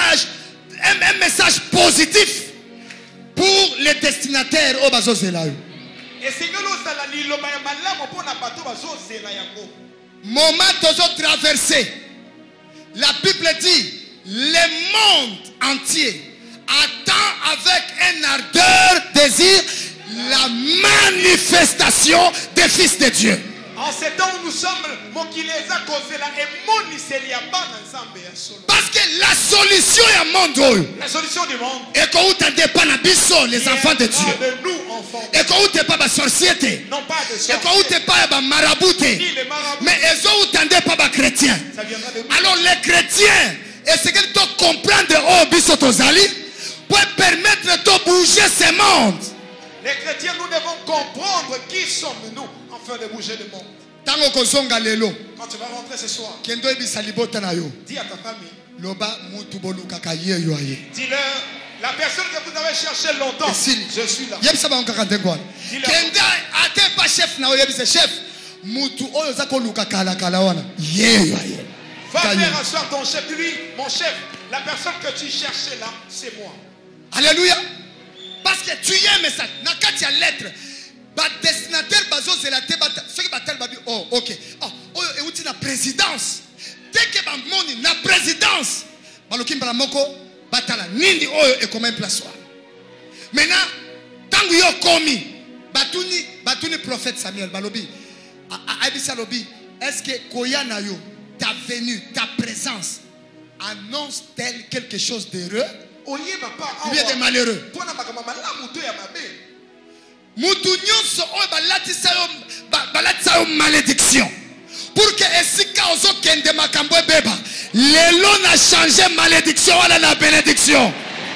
[SPEAKER 1] message positif pour les destinataires au bazo zela yo.
[SPEAKER 2] Et c'est que l'on s'ala liloba ya malamu pona bato bazo zela yango.
[SPEAKER 1] Moment tozo traversé. La Bible dit, le monde entier attend avec un ardeur, désir, la manifestation des fils de Dieu.
[SPEAKER 2] En ce temps où nous sommes, mokileza kozela et moniseli ya bana nzambe ya solo.
[SPEAKER 1] Parce que la solution est monde.
[SPEAKER 2] La solution du monde.
[SPEAKER 1] Et qu'on ne dépend pas de les enfants de Dieu.
[SPEAKER 2] De nous enfants.
[SPEAKER 1] Et qu'on ne pas de sorciété.
[SPEAKER 2] Non pas de
[SPEAKER 1] Et
[SPEAKER 2] sorciers.
[SPEAKER 1] qu'on ne pas de marabouté.
[SPEAKER 2] Ni les marabouts.
[SPEAKER 1] Mais ils ont pas de chrétiens.
[SPEAKER 2] Ça viendra de nous.
[SPEAKER 1] Alors les chrétiens, et c'est qu'ils doivent comprendre oh bisotozali pour permettre de bouger ce monde.
[SPEAKER 2] Les chrétiens, nous devons comprendre qui sommes-nous afin de bouger le monde.
[SPEAKER 1] Tango kozonga lelo.
[SPEAKER 2] Quand tu vas rentrer ce soir,
[SPEAKER 1] Kendo ebisa libota na yo.
[SPEAKER 2] dis à ta famille,
[SPEAKER 1] Loba mutu bolukaka ye yo aye.
[SPEAKER 2] dis-leur, la personne que vous avez cherché longtemps,
[SPEAKER 1] Esili.
[SPEAKER 2] je suis là.
[SPEAKER 1] Yebisa ba nkaka ndengwa.
[SPEAKER 2] Dis-leur.
[SPEAKER 1] Kenda ate pas chef na yo yebisa chef. Mutu oyo za koluka kala kala wana. Ye yo aye.
[SPEAKER 2] Va
[SPEAKER 1] Kaye.
[SPEAKER 2] faire asseoir ton chef, lui, mon chef, la personne que tu cherchais là, c'est moi.
[SPEAKER 1] Alléluia. Parce que tu y es un message. Nakati ya lettre. Ba destinataire bazo zelate ba ceux qui batel babi oh OK. Oh oyo euti na présidence. Dès que ba moni na présidence. Baloki mbala moko batala nindi oyo e comme un place wana. Maintenant tangu yo komi batuni prophète Samuel balobi abisa lobi est-ce que koya na yo ta venue ta présence annonce-t-elle quelque chose d'heureux ou bien de malheureux? Mutu nyonso oyo balatisa yo malédiction pour que esika ozo kende makambo ebeba lelo na changer malédiction wala na bénédiction.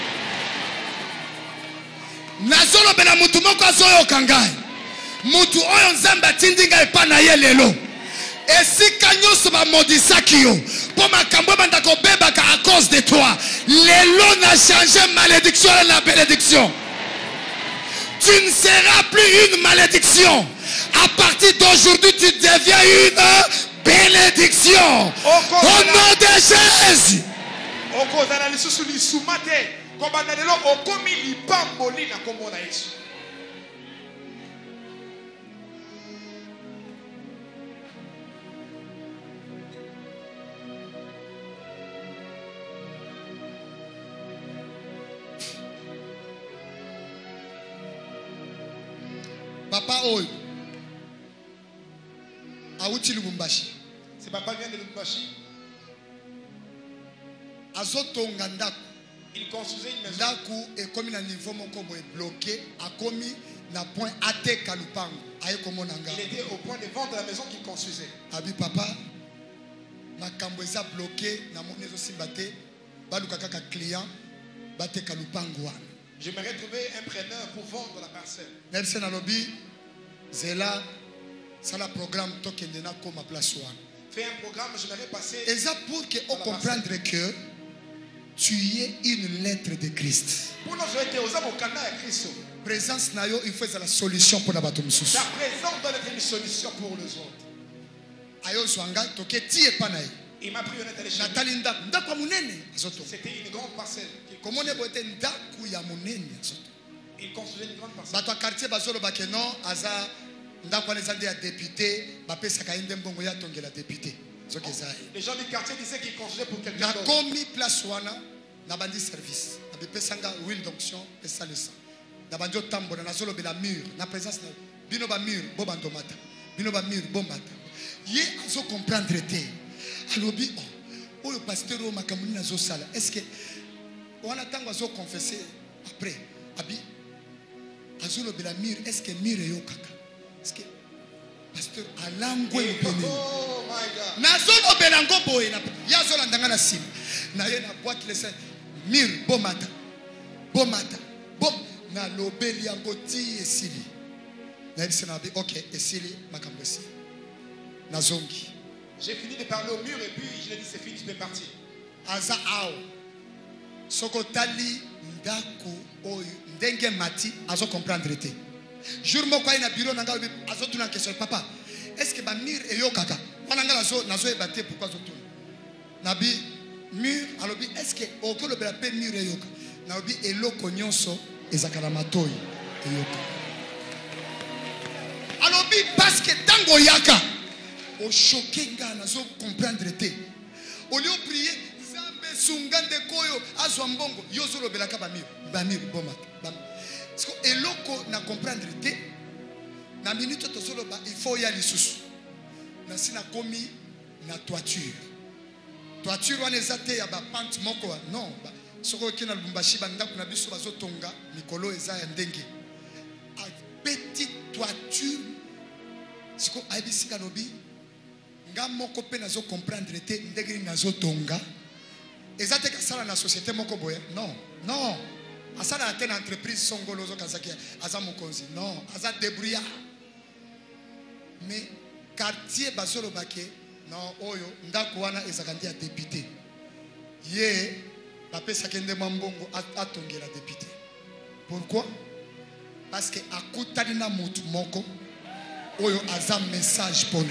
[SPEAKER 1] Nazolobela mutu moko azoyoka ngai mutu oyo nzambe atindi ngai epa na ye lelo esika nyonso bamodisaki yo mpo makambo ebanda kobebaka à cause de toi lelo na changer malédiction wala na bénédiction. Tu ne seras plus une malédiction. À partir d'aujourd'hui, tu deviens une
[SPEAKER 5] bénédiction. Au nom de Jésus.
[SPEAKER 2] okozala lisusu lisuma te kobanda lelo okomi lipamboli na kombo na Yesu.
[SPEAKER 1] Papa Oyo Aouti Lubumbashi.
[SPEAKER 2] C'est papa vient de Lubumbashi.
[SPEAKER 1] Azotonga ndaku.
[SPEAKER 2] Il construisait une maison.
[SPEAKER 1] Ndaku est comme un niveau moko boye bloqué, a commis na point ate kalupango. Aye komo nanga.
[SPEAKER 2] Il était au point de vendre la maison qu'il construisait.
[SPEAKER 1] Abi papa makambo eza bloqué na monezo simbate baluka kaka client bate kalupango wana.
[SPEAKER 2] J'aimerais trouver un preneur pour vendre la parcelle.
[SPEAKER 1] Nelson Alobi Zela ça la programme tokende na koma place wana.
[SPEAKER 2] Fais un programme, j'aimerais passer.
[SPEAKER 1] Et ça pour que on comprendre que tu es une lettre de Christ.
[SPEAKER 2] Pour nous aider aux hommes au Canada Christ.
[SPEAKER 1] Présence nayo il faut la solution pour nabato mususu.
[SPEAKER 2] Ta présence doit être une solution pour les autres.
[SPEAKER 1] Ayo zwanga toke tie panaye.
[SPEAKER 2] Il m'a pris honnête à l'échelle.
[SPEAKER 1] Natali ndako munene azoto.
[SPEAKER 2] C'était une grande parcelle.
[SPEAKER 1] Comment ne boite ndako ya munene azoto.
[SPEAKER 2] Il construisait une grande parcelle.
[SPEAKER 1] Bato quartier bazolo bakeno aza ndako les ande ya député bapesa kainde mbongo ya tongela député. Soki zaye.
[SPEAKER 2] Les gens du quartier disaient qu'ils construisaient pour quelqu'un
[SPEAKER 1] na
[SPEAKER 2] d'autre.
[SPEAKER 1] komi place wana na bandi service. Na bepesanga huile d'onction pesa le sang. Na banjo tambola na zolo bela mur na présence na bino ba mur bo bandomata. Bino ba mur bo mata. Ye azo comprendre te. Alobi oh le pasteur o makamuni na zo sala. Est-ce que on attend azo confesser après abi azolo bela mur est-ce que mur yo kaka? Est-ce que pasteur alangwe mpene?
[SPEAKER 2] Oh my God.
[SPEAKER 1] Na zolo belango boye na ya zola ndanga na sim. Na ye na boîte les mur bomata. Bomata. Bom na lobeli yango ti esili. Na yebisi na bi OK esili makambo esi. Na zongi.
[SPEAKER 2] J'ai fini de parler au mur et puis je lui ai dit c'est fini, je peux partir.
[SPEAKER 1] Aza ao. Soko tali ndako oyo ndenge mati azo comprendre te. Jour moko ina bureau nanga azo tuna question papa. Est-ce que ba mur eyo kaka? Wana ngala zo nazo ebate pourquoi zo tuna. Nabi mur alobi est-ce que okolo bela pe mur eyo kaka? Nabi eloko nyonso ezakala matoi eyo kaka. Alobi parce que tango yaka o choqué nga nazo comprendre te. Au lieu prier zambe sungande koyo azwa mbongo yozo lobela ka ba mur bomaka. Parce que eloko na comprendre te na minute to solo ba il faut y aller lisusu. Na sina komi na toiture. Toiture wana ezate ya ba pente moko non ba soko kina Lubumbashi ba ndako na biso bazotonga mikolo eza ya ndenge. A petite toiture siko aibisi kanobi nga moko pe nazo comprendre te ndenge nazo tonga ezate ka sala na société moko boya non asala ate na entreprise songolo zo kazaki aza mokonzi non aza débrouillard mais quartier bazolo bake non oyo ndako wana ezakandi ya député ye bapesa kende mbongo atongela député. Pourquoi? Parce que akutali na mutu moko oyo aza message pona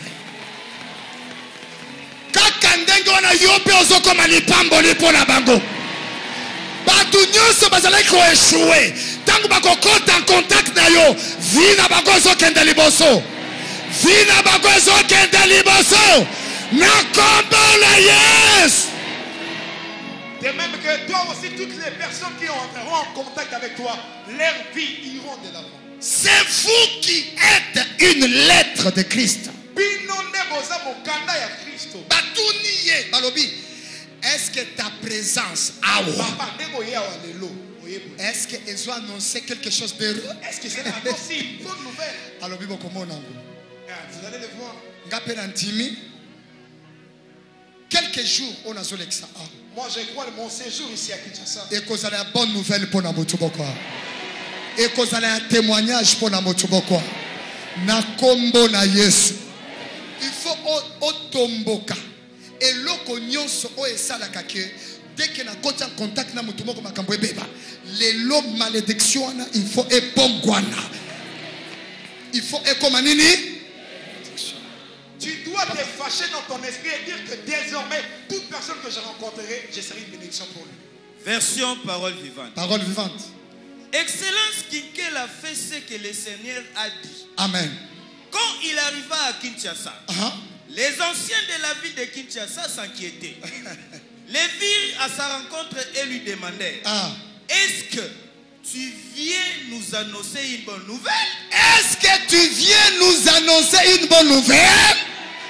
[SPEAKER 1] kaka ndenge wana yo pe ozokoma lipamboli mpona bango bato nyonso bazalaki koeshue ntango bakokota en contact na yo vi na bango ezokende liboso vi na bango ezokende liboso na kombo na Yesu.
[SPEAKER 2] De même que toi aussi, toutes les personnes qui entreront en contact avec toi, leurs vies iront de l'avant.
[SPEAKER 1] C'est vous qui êtes une lettre de Christ. Batuniye balobi. Est-ce que ta présence est-ce qu'elle doit annoncer quelque chose d'heureux?
[SPEAKER 2] Est-ce que c'est aussi une bonne nouvelle?
[SPEAKER 1] Alors bibo komona ngo.
[SPEAKER 2] Vous allez le voir.
[SPEAKER 1] Ngape nantimi. Quelques jours on a zolexa.
[SPEAKER 2] Moi je crois mon séjour ici à Kinshasa.
[SPEAKER 1] Et cause la bonne nouvelle pour na motuboko. Et cause un témoignage pour na motuboko. Na kombo na Yesu. Il faut otomboka. Et loko nyonso o esala kake dès que na koti en contact na mutumoko makambo ebeba. Les lo malédiction il faut epongwana. Il faut ekomanini.
[SPEAKER 2] Tu dois te fâché dans ton esprit et dire que désormais, toute personne que je rencontrerai, je serai une bénédiction pour lui.
[SPEAKER 4] Version parole vivante.
[SPEAKER 1] Parole vivante.
[SPEAKER 4] Excellence Kinkel a fait ce que le Seigneur a dit.
[SPEAKER 1] Amen.
[SPEAKER 4] Quand il arriva à Kinshasa, les anciens de la ville de Kinshasa s'inquiétaient. Les virent à sa rencontre et lui demandèrent, est-ce que tu viens nous annoncer une bonne nouvelle?
[SPEAKER 1] Est-ce que tu viens nous annoncer une bonne nouvelle?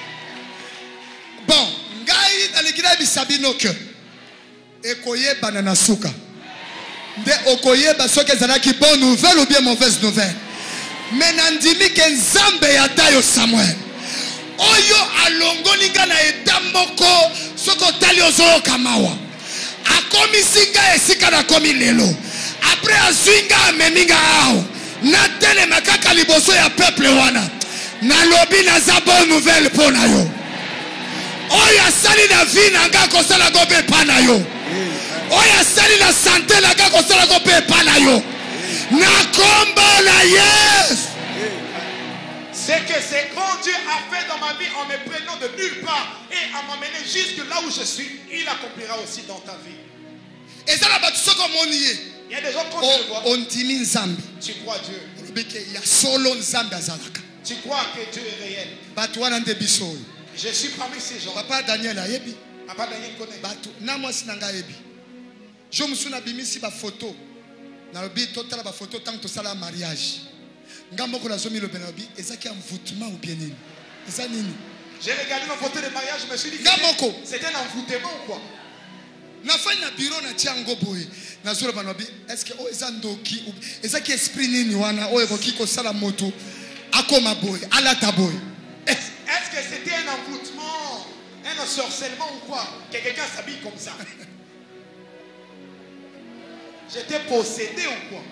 [SPEAKER 1] Bon, ngai nalikina bisabino que ekoye banana suka. De okoye basoke zanaki bonne nouvelle ou bien mauvaise nouvelle. Mais nandimi ke nzambe ya tayo Samuel. Oyo alongoni nga na etamboko soko tali ozo kamawa. Akomi singa esika na komi lelo. Après azinga ameminga ao. Na tele makaka liboso ya peuple wana. Na lobi na za bonne nouvelle pona yo. Oya sali na vie na nga kosala go pe pana yo. Oya sali na santé na nga kosala go pe pana yo. Na kombo na yes.
[SPEAKER 2] Ce que ce grand Dieu a fait dans ma vie en me prenant de nulle part et à m'amener jusque là où je suis, il accomplira aussi dans ta vie.
[SPEAKER 1] Et ça la batu soko moniye.
[SPEAKER 2] Il y a des gens quand tu le vois,
[SPEAKER 1] on dimi nzambi.
[SPEAKER 2] tu crois Dieu.
[SPEAKER 1] Ya solo nzambi azalaka.
[SPEAKER 2] Tu crois que Dieu est réel.
[SPEAKER 1] Batu wana nde biso.
[SPEAKER 2] Je suis parmi ces gens.
[SPEAKER 1] Papa Daniel ayebi.
[SPEAKER 2] Papa Daniel connaît.
[SPEAKER 1] Batu na mwasi nanga yebi. Jo musuna bimisi ba photo. Na lobi totala ba photo tant to sala mariage. Ngambo ko la zomi lo benabi ezaki envoûtement ou bien nini. Eza nini?
[SPEAKER 2] J'ai regardé ma photo de mariage, je me suis dit
[SPEAKER 1] Ngamoko.
[SPEAKER 2] c'était un envoûtement ou quoi?
[SPEAKER 1] Na fanya na bureau na tiango boy. Na zolo banabi est-ce que o eza ndoki ou ezaki esprit nini wana o ekoki ko sala moto akoma boy alata boy.
[SPEAKER 2] Est-ce que c'était un envoûtement, un ensorcellement ou quoi? Que quelqu'un s'habille comme ça? J'étais possédé ou quoi?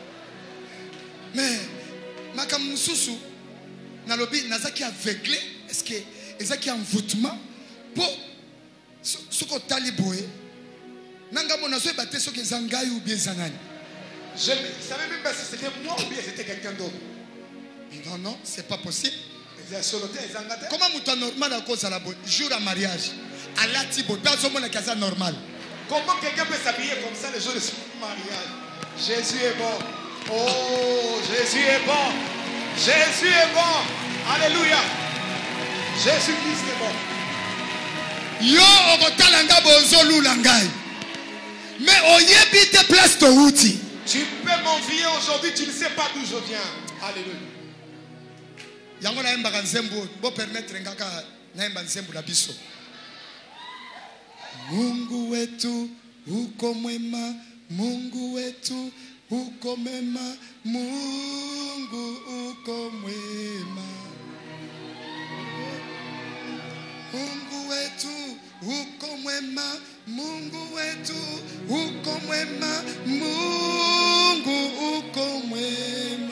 [SPEAKER 1] Mais makamususu na lobi nazaki aveuglé. Est-ce que ezaki envoûtement pour soko tali boy nanga mona zo baté soki zangai ou bien zanani.
[SPEAKER 2] Je ne savais même pas si c'était moi ou bien c'était quelqu'un d'autre.
[SPEAKER 1] Non non, c'est pas possible.
[SPEAKER 2] Comment
[SPEAKER 1] muto normal à cause de la boy jour à mariage alati boy pas au monde casa normal.
[SPEAKER 2] Comment quelqu'un peut s'habiller comme ça le jour de son mariage? Jésus est bon. Oh, Jésus est bon. Jésus est bon. Alléluia. Jésus-Christ est bon.
[SPEAKER 1] Yo okotalanga bozo lulangai. Mais oyebi te place to uti.
[SPEAKER 2] Tu peux m'envier aujourd'hui, tu ne sais pas d'où je viens. Alléluia.
[SPEAKER 1] Yango na emba nzembo bo permettre ngaka na emba nzembo la biso. Mungu wetu uko mwema, Mungu wetu uko mwema, Mungu uko mwema. Mungu wetu uko mwema, Mungu wetu uko mwema, Mungu uko mwema.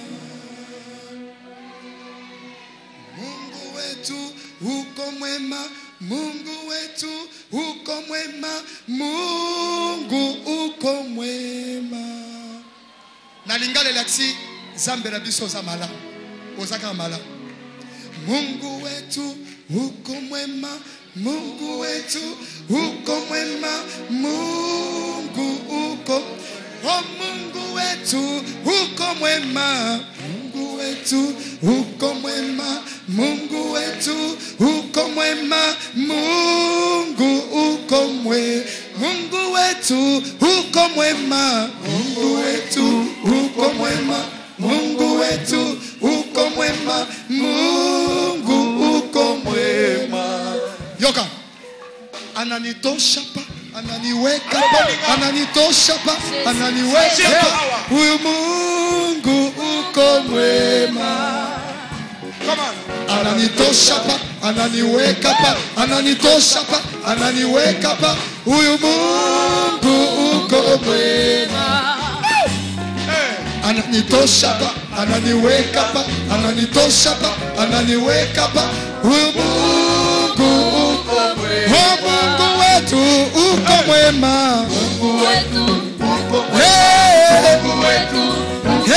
[SPEAKER 1] Mungu wetu uko mwema, Mungu wetu uko mwema, Mungu uko mwema. Nalingale laksi zambe na biso za mala. Ozaka mala. Mungu wetu uko mwema, Mungu wetu uko mwema, Mungu uko. Oh Mungu wetu uko mwema, Mungu wetu uko mwema, Mungu wetu uko mwema, Mungu uko mwema, Mungu wetu uko mwema, Mungu wetu uko mwema, Mungu wetu uko mwema, Mungu uko mwema. Yoka ananitosha pa, ananiweka pa, ananitosha pa, ananiweka pa. Huyu Mungu uko mwema. Ananitosha pa, ananiweka pa, ananitosha pa, ananiweka pa. Huyu Mungu uko mwema. Ananitosha pa, ananiweka pa, ananitosha pa, ananiweka pa. Huyu Mungu uko mwema. Oh Mungu wetu uko mwema. Mungu wetu uko mwema. Mungu wetu uko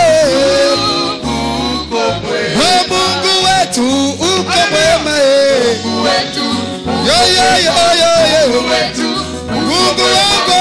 [SPEAKER 1] mwema. Mungu wetu uko mwema. Mungu wetu, Mungu wangu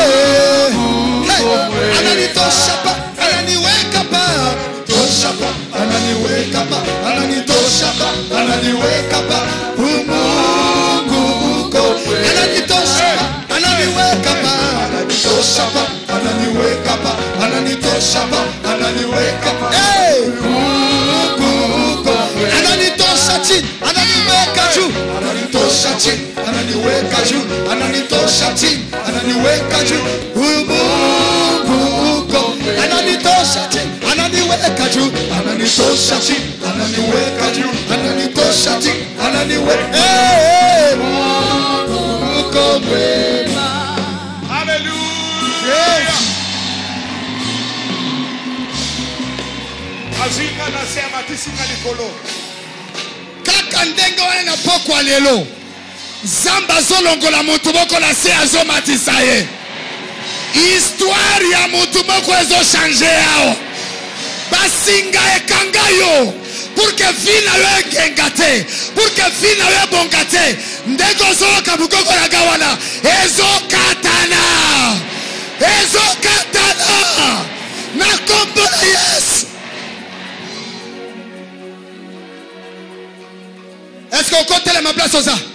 [SPEAKER 1] ananitosha pa, ananiweka pa, tosha pa, ananiweka pa, ananitosha pa, ananiweka pa. Mungu uko, ananitosha pa, ananiweka pa, ananitosha pa, ananiweka pa, ananitosha pa, ananiweka pa. Mungu uko, ananitosha chini, ananiweka juu, ananitosha chini, ananiweka juu, ananitosha chini, ananiweka juu. Mungu uko, ananitosha chini, ananiweka juu, ananitosha chini, ananiweka juu, ananitosha chini, ananiweka. Mungu uko mwema.
[SPEAKER 2] Hallelujah. Azinga nasema tisika likolo.
[SPEAKER 1] Kaka ndenge wana na pokwa lelo. Zamba zolongola mutu boko la se azomatisa ye. Histoire ya mutu boko ezo changer yao. Basinga ekanga yo. Pour que vina yo engate. Pour que vina yo bongate. Ndego zoka bukoko la gawana. Ezo katana. Ezo katana. Na kombola yes. Est-ce qu'on compte ma place aux arts?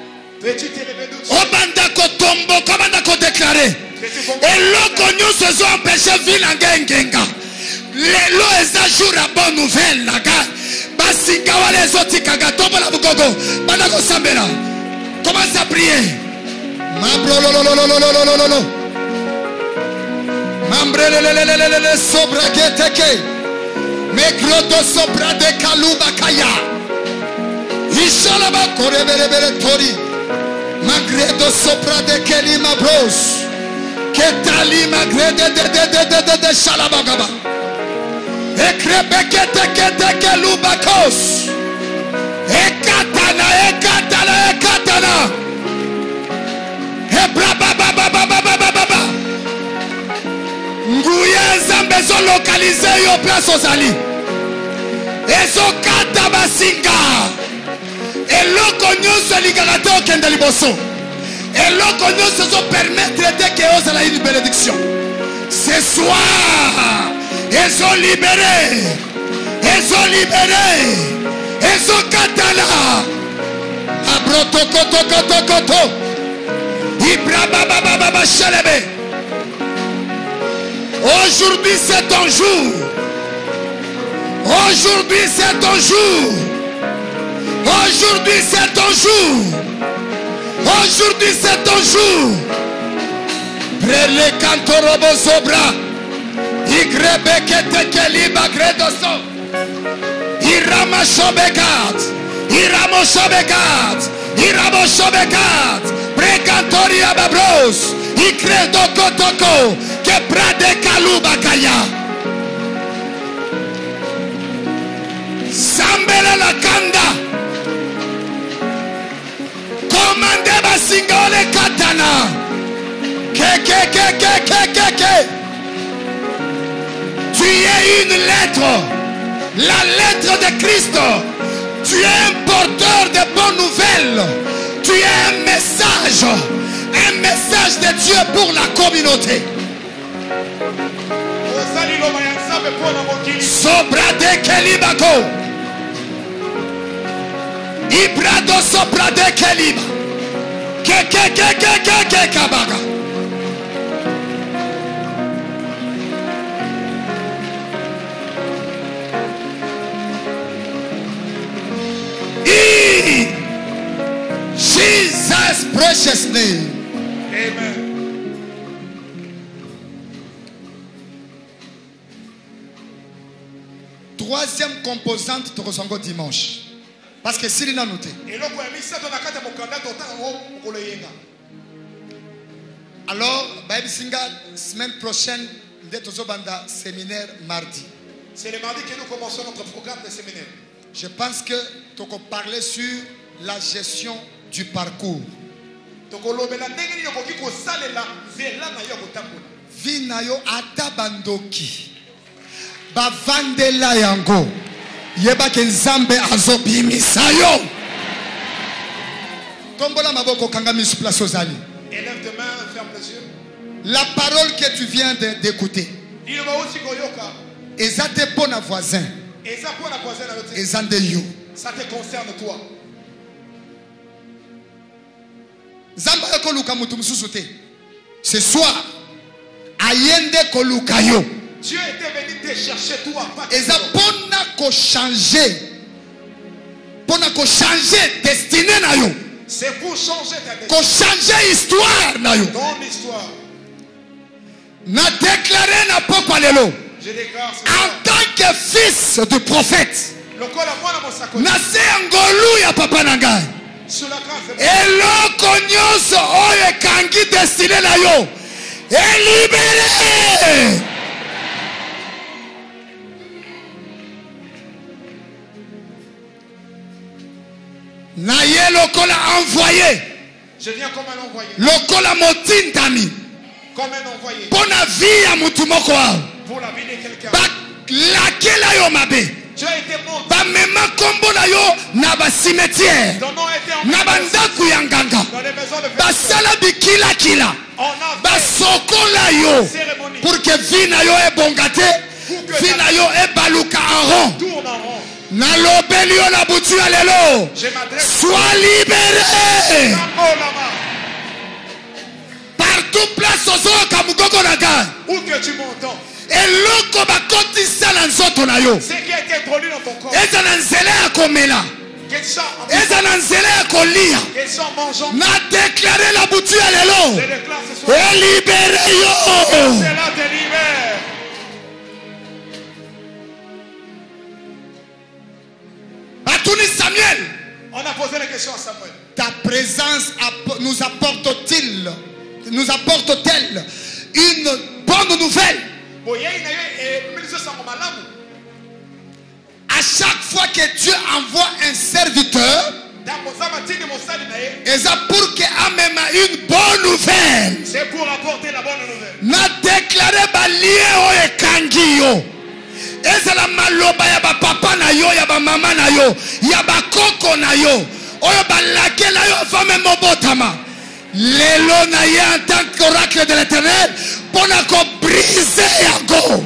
[SPEAKER 1] Obanda kotombo, obanda ko déclarer. Et l'eau nous se sont empêchés vilangenga. Les lois est jour à bonne nouvelle, la gare. Basinga wale zoti kaga tombo la bugogo. Banda ko sambela. Commence à prier. Mambro lo lo lo lo lo lo lo lo lo. Mambre le le le le le le sobra geteke. Mekroto sobra de kaluba kaya. Ishalaba korebere tori. Magredo sopra de kelima bros. Ketali magrede de shalabagaba. Ekrebekete kete kelubakos. Ekatana. Ebrabababababababa. Nguye zambe zo localiser yo place ozali. Ezo kata basinga. Eloko nyonso likakato kende liboso. Eloko nyonso zo permettre de que ozala une bénédiction. Ce soir, ils sont libérés. Ils sont libérés. Ils sont katana. Abrotokotokotokoto. Ibrababababa chelebe. Aujourd'hui c'est ton jour. Aujourd'hui c'est ton jour. Aujourd'hui c'est ton jour. Aujourd'hui c'est ton jour. Prele cantorobo sobra. Igrebekete keliba gredoso. Iramashobekat. Iramosobekat. Iramosobekat. Precantoria babros. Ikredo kotoko. Que prade kaluba kaya. Sambela la kanda. Commandez basingole katana. Que. Tu es une lettre. La lettre de Christ. Tu es un porteur de bonnes nouvelles. Tu es un message. Un message de Dieu pour la communauté. Sobra de kelibako. Ibrado sobra de keliba. Que kabaga. In Jesus' precious name.
[SPEAKER 2] Amen.
[SPEAKER 1] Troisième composante de Rosongo dimanche. Parce que s'il n'a noté. Alors, Baby Singal, semaine prochaine, banda séminaire mardi.
[SPEAKER 2] C'est le mardi que nous commençons notre programme de séminaire.
[SPEAKER 1] Je pense que tu peux parler sur la gestion du parcours. Vinayo atabandoki. Bavandela yango. Yeba ke nzambe azobimisa yo. Tombola maboko kangami sur place aux alliés.
[SPEAKER 2] Élève tes mains, ferme les yeux.
[SPEAKER 1] La parole que tu viens d'écouter. Ezate pona voisin. Ezande yo.
[SPEAKER 2] Ça te concerne toi.
[SPEAKER 1] Zamba yoko luka mutu mususu te. Ce soir, ayende koluka yo.
[SPEAKER 2] Dieu était venu te chercher toi.
[SPEAKER 1] Eza pona ko changer. Pona ko changer destinée na yo.
[SPEAKER 2] C'est pour changer ta destinée.
[SPEAKER 1] Ko changer histoire na yo.
[SPEAKER 2] Ton histoire.
[SPEAKER 1] Na déclaré na papa lelo.
[SPEAKER 2] Je déclare
[SPEAKER 1] en tant que fils du prophète. Na se ngolu ya papa na ngai. Eloko nyonso oyo ekangi destiné na yo. Elibéré. Na ye lokola envoyé.
[SPEAKER 2] Je viens comme un envoyé.
[SPEAKER 1] Lokola motindami.
[SPEAKER 2] Comme un envoyé.
[SPEAKER 1] Pour la vie à mutumoko wao.
[SPEAKER 2] Pour la vie de quelqu'un.
[SPEAKER 1] Lakela yo mabe.
[SPEAKER 2] Tu as été mort.
[SPEAKER 1] Ba mema kombo na yo na ba cimetière.
[SPEAKER 2] Ton nom a été en
[SPEAKER 1] na bandaku ya nganga.
[SPEAKER 2] Dans les maisons de
[SPEAKER 1] ba sala bikila kila. Ba sokola yo. Pour que vie na yo e bongate. Vie na yo e baluka en rond.
[SPEAKER 2] Tourne en rond.
[SPEAKER 1] Na lobeli yo na butu ya lelo. Sois libéré. Partout place aux kamugoko na ga.
[SPEAKER 2] Où que tu m'entends.
[SPEAKER 1] Eloko bakotisa na nzoto na yo.
[SPEAKER 2] Ce qui a été introduit dans ton corps.
[SPEAKER 1] Eza na nzela ya komela. Eza na nzela ya kolia. Na déclaré la butu ya lelo.
[SPEAKER 2] Je déclare ce soir.
[SPEAKER 1] Et libéré yo.
[SPEAKER 2] Cela te libère.
[SPEAKER 1] Atuni Samuel.
[SPEAKER 2] On a posé la question à Samuel.
[SPEAKER 1] Ta présence nous apporte-t-elle une bonne nouvelle? À chaque fois que Dieu envoie un serviteur, c'est pour qu'il amène une bonne nouvelle.
[SPEAKER 2] C'est pour apporter la bonne nouvelle.
[SPEAKER 1] Na déclaré balie o ekangi yo. Eza la maloba ya ba papa na yo, ya ba mama na yo, ya ba koko na yo. Oyo ba lake na yo femme mobotama. Lelo na ye en tant qu'oracle de l'Éternel pour na ko briser yago.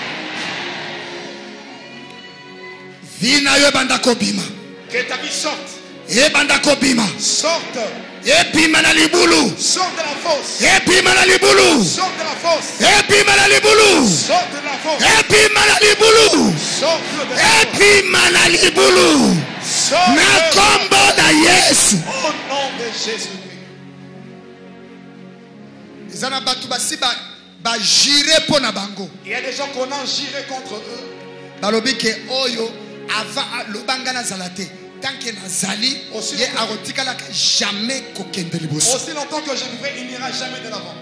[SPEAKER 1] Vi na yo banda ko bima.
[SPEAKER 2] Que ta vie sorte.
[SPEAKER 1] E banda ko bima.
[SPEAKER 2] Sorte.
[SPEAKER 1] E bima na libulu.
[SPEAKER 2] Sorte de la fosse.
[SPEAKER 1] E bima na libulu.
[SPEAKER 2] Sorte de la fosse.
[SPEAKER 1] E bima na libulu.
[SPEAKER 2] Sorte de la fosse.
[SPEAKER 1] E bima na libulu.
[SPEAKER 2] Sorte de la
[SPEAKER 1] E bima na libulu. Na kombo na Yesu.
[SPEAKER 2] Au nom de Jésus-Christ.
[SPEAKER 1] Il y a
[SPEAKER 2] des gens qu'on a géré contre eux.
[SPEAKER 1] Balobike oyo ava lobangana zalate. Tant que nazali, ye arotika la jamais kokende liboso.
[SPEAKER 2] Aussi longtemps que je vivrai, il n'ira jamais de l'avant.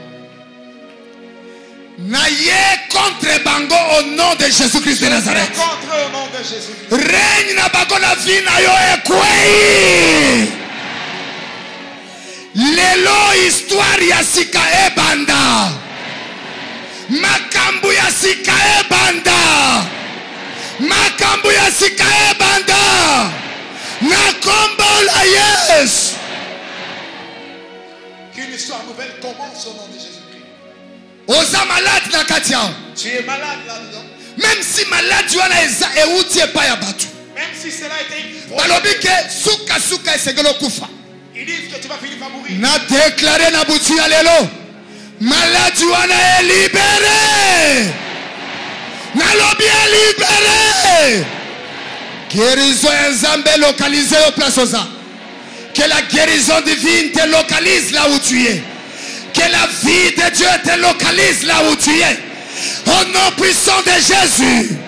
[SPEAKER 1] Naye contre bango au nom de Jésus-Christ de Nazareth.
[SPEAKER 2] Contre au nom de Jésus.
[SPEAKER 1] Règne na bango na vie na yo ekwei. Lelo histoire ya sika e banda. Makambu ya sika e banda. Makambu ya sika e banda. Na kombo la Yesu.
[SPEAKER 2] Qu'une histoire nouvelle commence au nom de Jésus-Christ.
[SPEAKER 1] Oza malade na kati yao.
[SPEAKER 2] Tu es malade là-dedans.
[SPEAKER 1] Même si malade wana eza euti epa ya batu.
[SPEAKER 2] Même si cela a été.
[SPEAKER 1] Balobike suka suka esengelo kufa.
[SPEAKER 2] Ils disent que tu vas finir par mourir.
[SPEAKER 1] Na déclaré na butu ya lelo. Malade wana est libéré. Na lobi est libéré. Guérison Nzambe localisée au place aux ans. Que la guérison divine te localise là où tu es. Que la vie de Dieu te localise là où tu es. Au nom puissant de Jésus.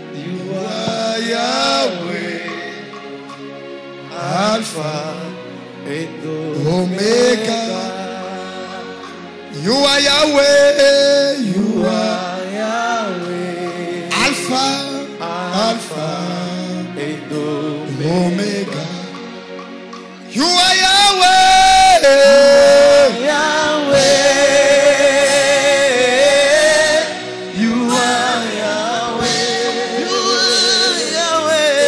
[SPEAKER 5] Alpha
[SPEAKER 1] Omega. You are Yahweh. You are
[SPEAKER 5] Yahweh.
[SPEAKER 1] Alpha. Alpha. Omega. You are Yahweh.
[SPEAKER 5] Yahweh. You are Yahweh. You are Yahweh.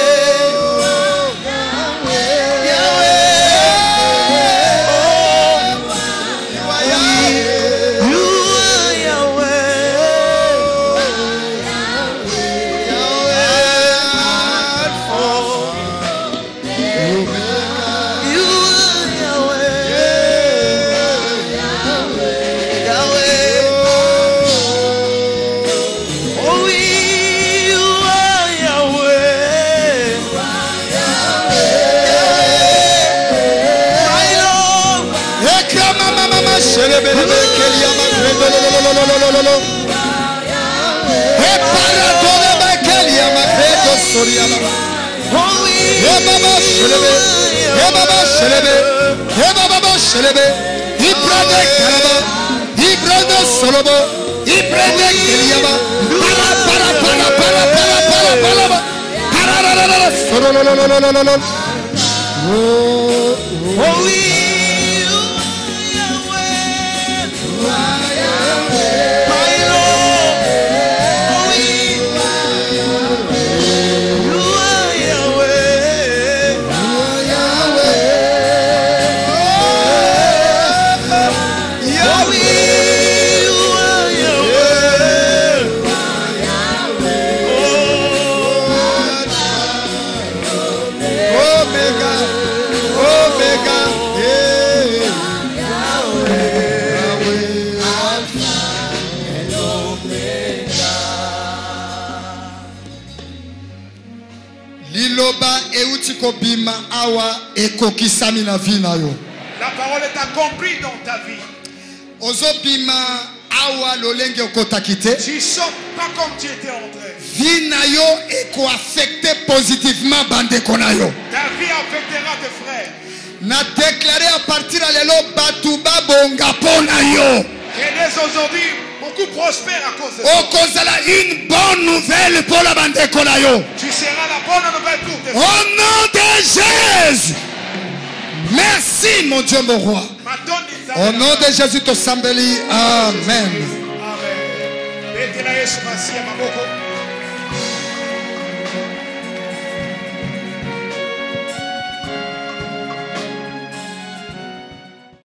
[SPEAKER 2] La parole est accomplie dans ta vie. Tu ne sors pas comme tu étais entré. Ta vie affectera tes frères.
[SPEAKER 1] Na déclaré à partir de l'élo batuba bonga pona yo.
[SPEAKER 2] Que dès aujourd'hui beaucoup prospèrent à cause de
[SPEAKER 1] toi. Okozala une bonne nouvelle pour la bande konayo.
[SPEAKER 2] Tu seras la bonne nouvelle pour tes frères.
[SPEAKER 1] Au nom de Jésus. Merci mon Dieu mon roi. Au nom de Jésus to sambeli. Amen.
[SPEAKER 2] Amen.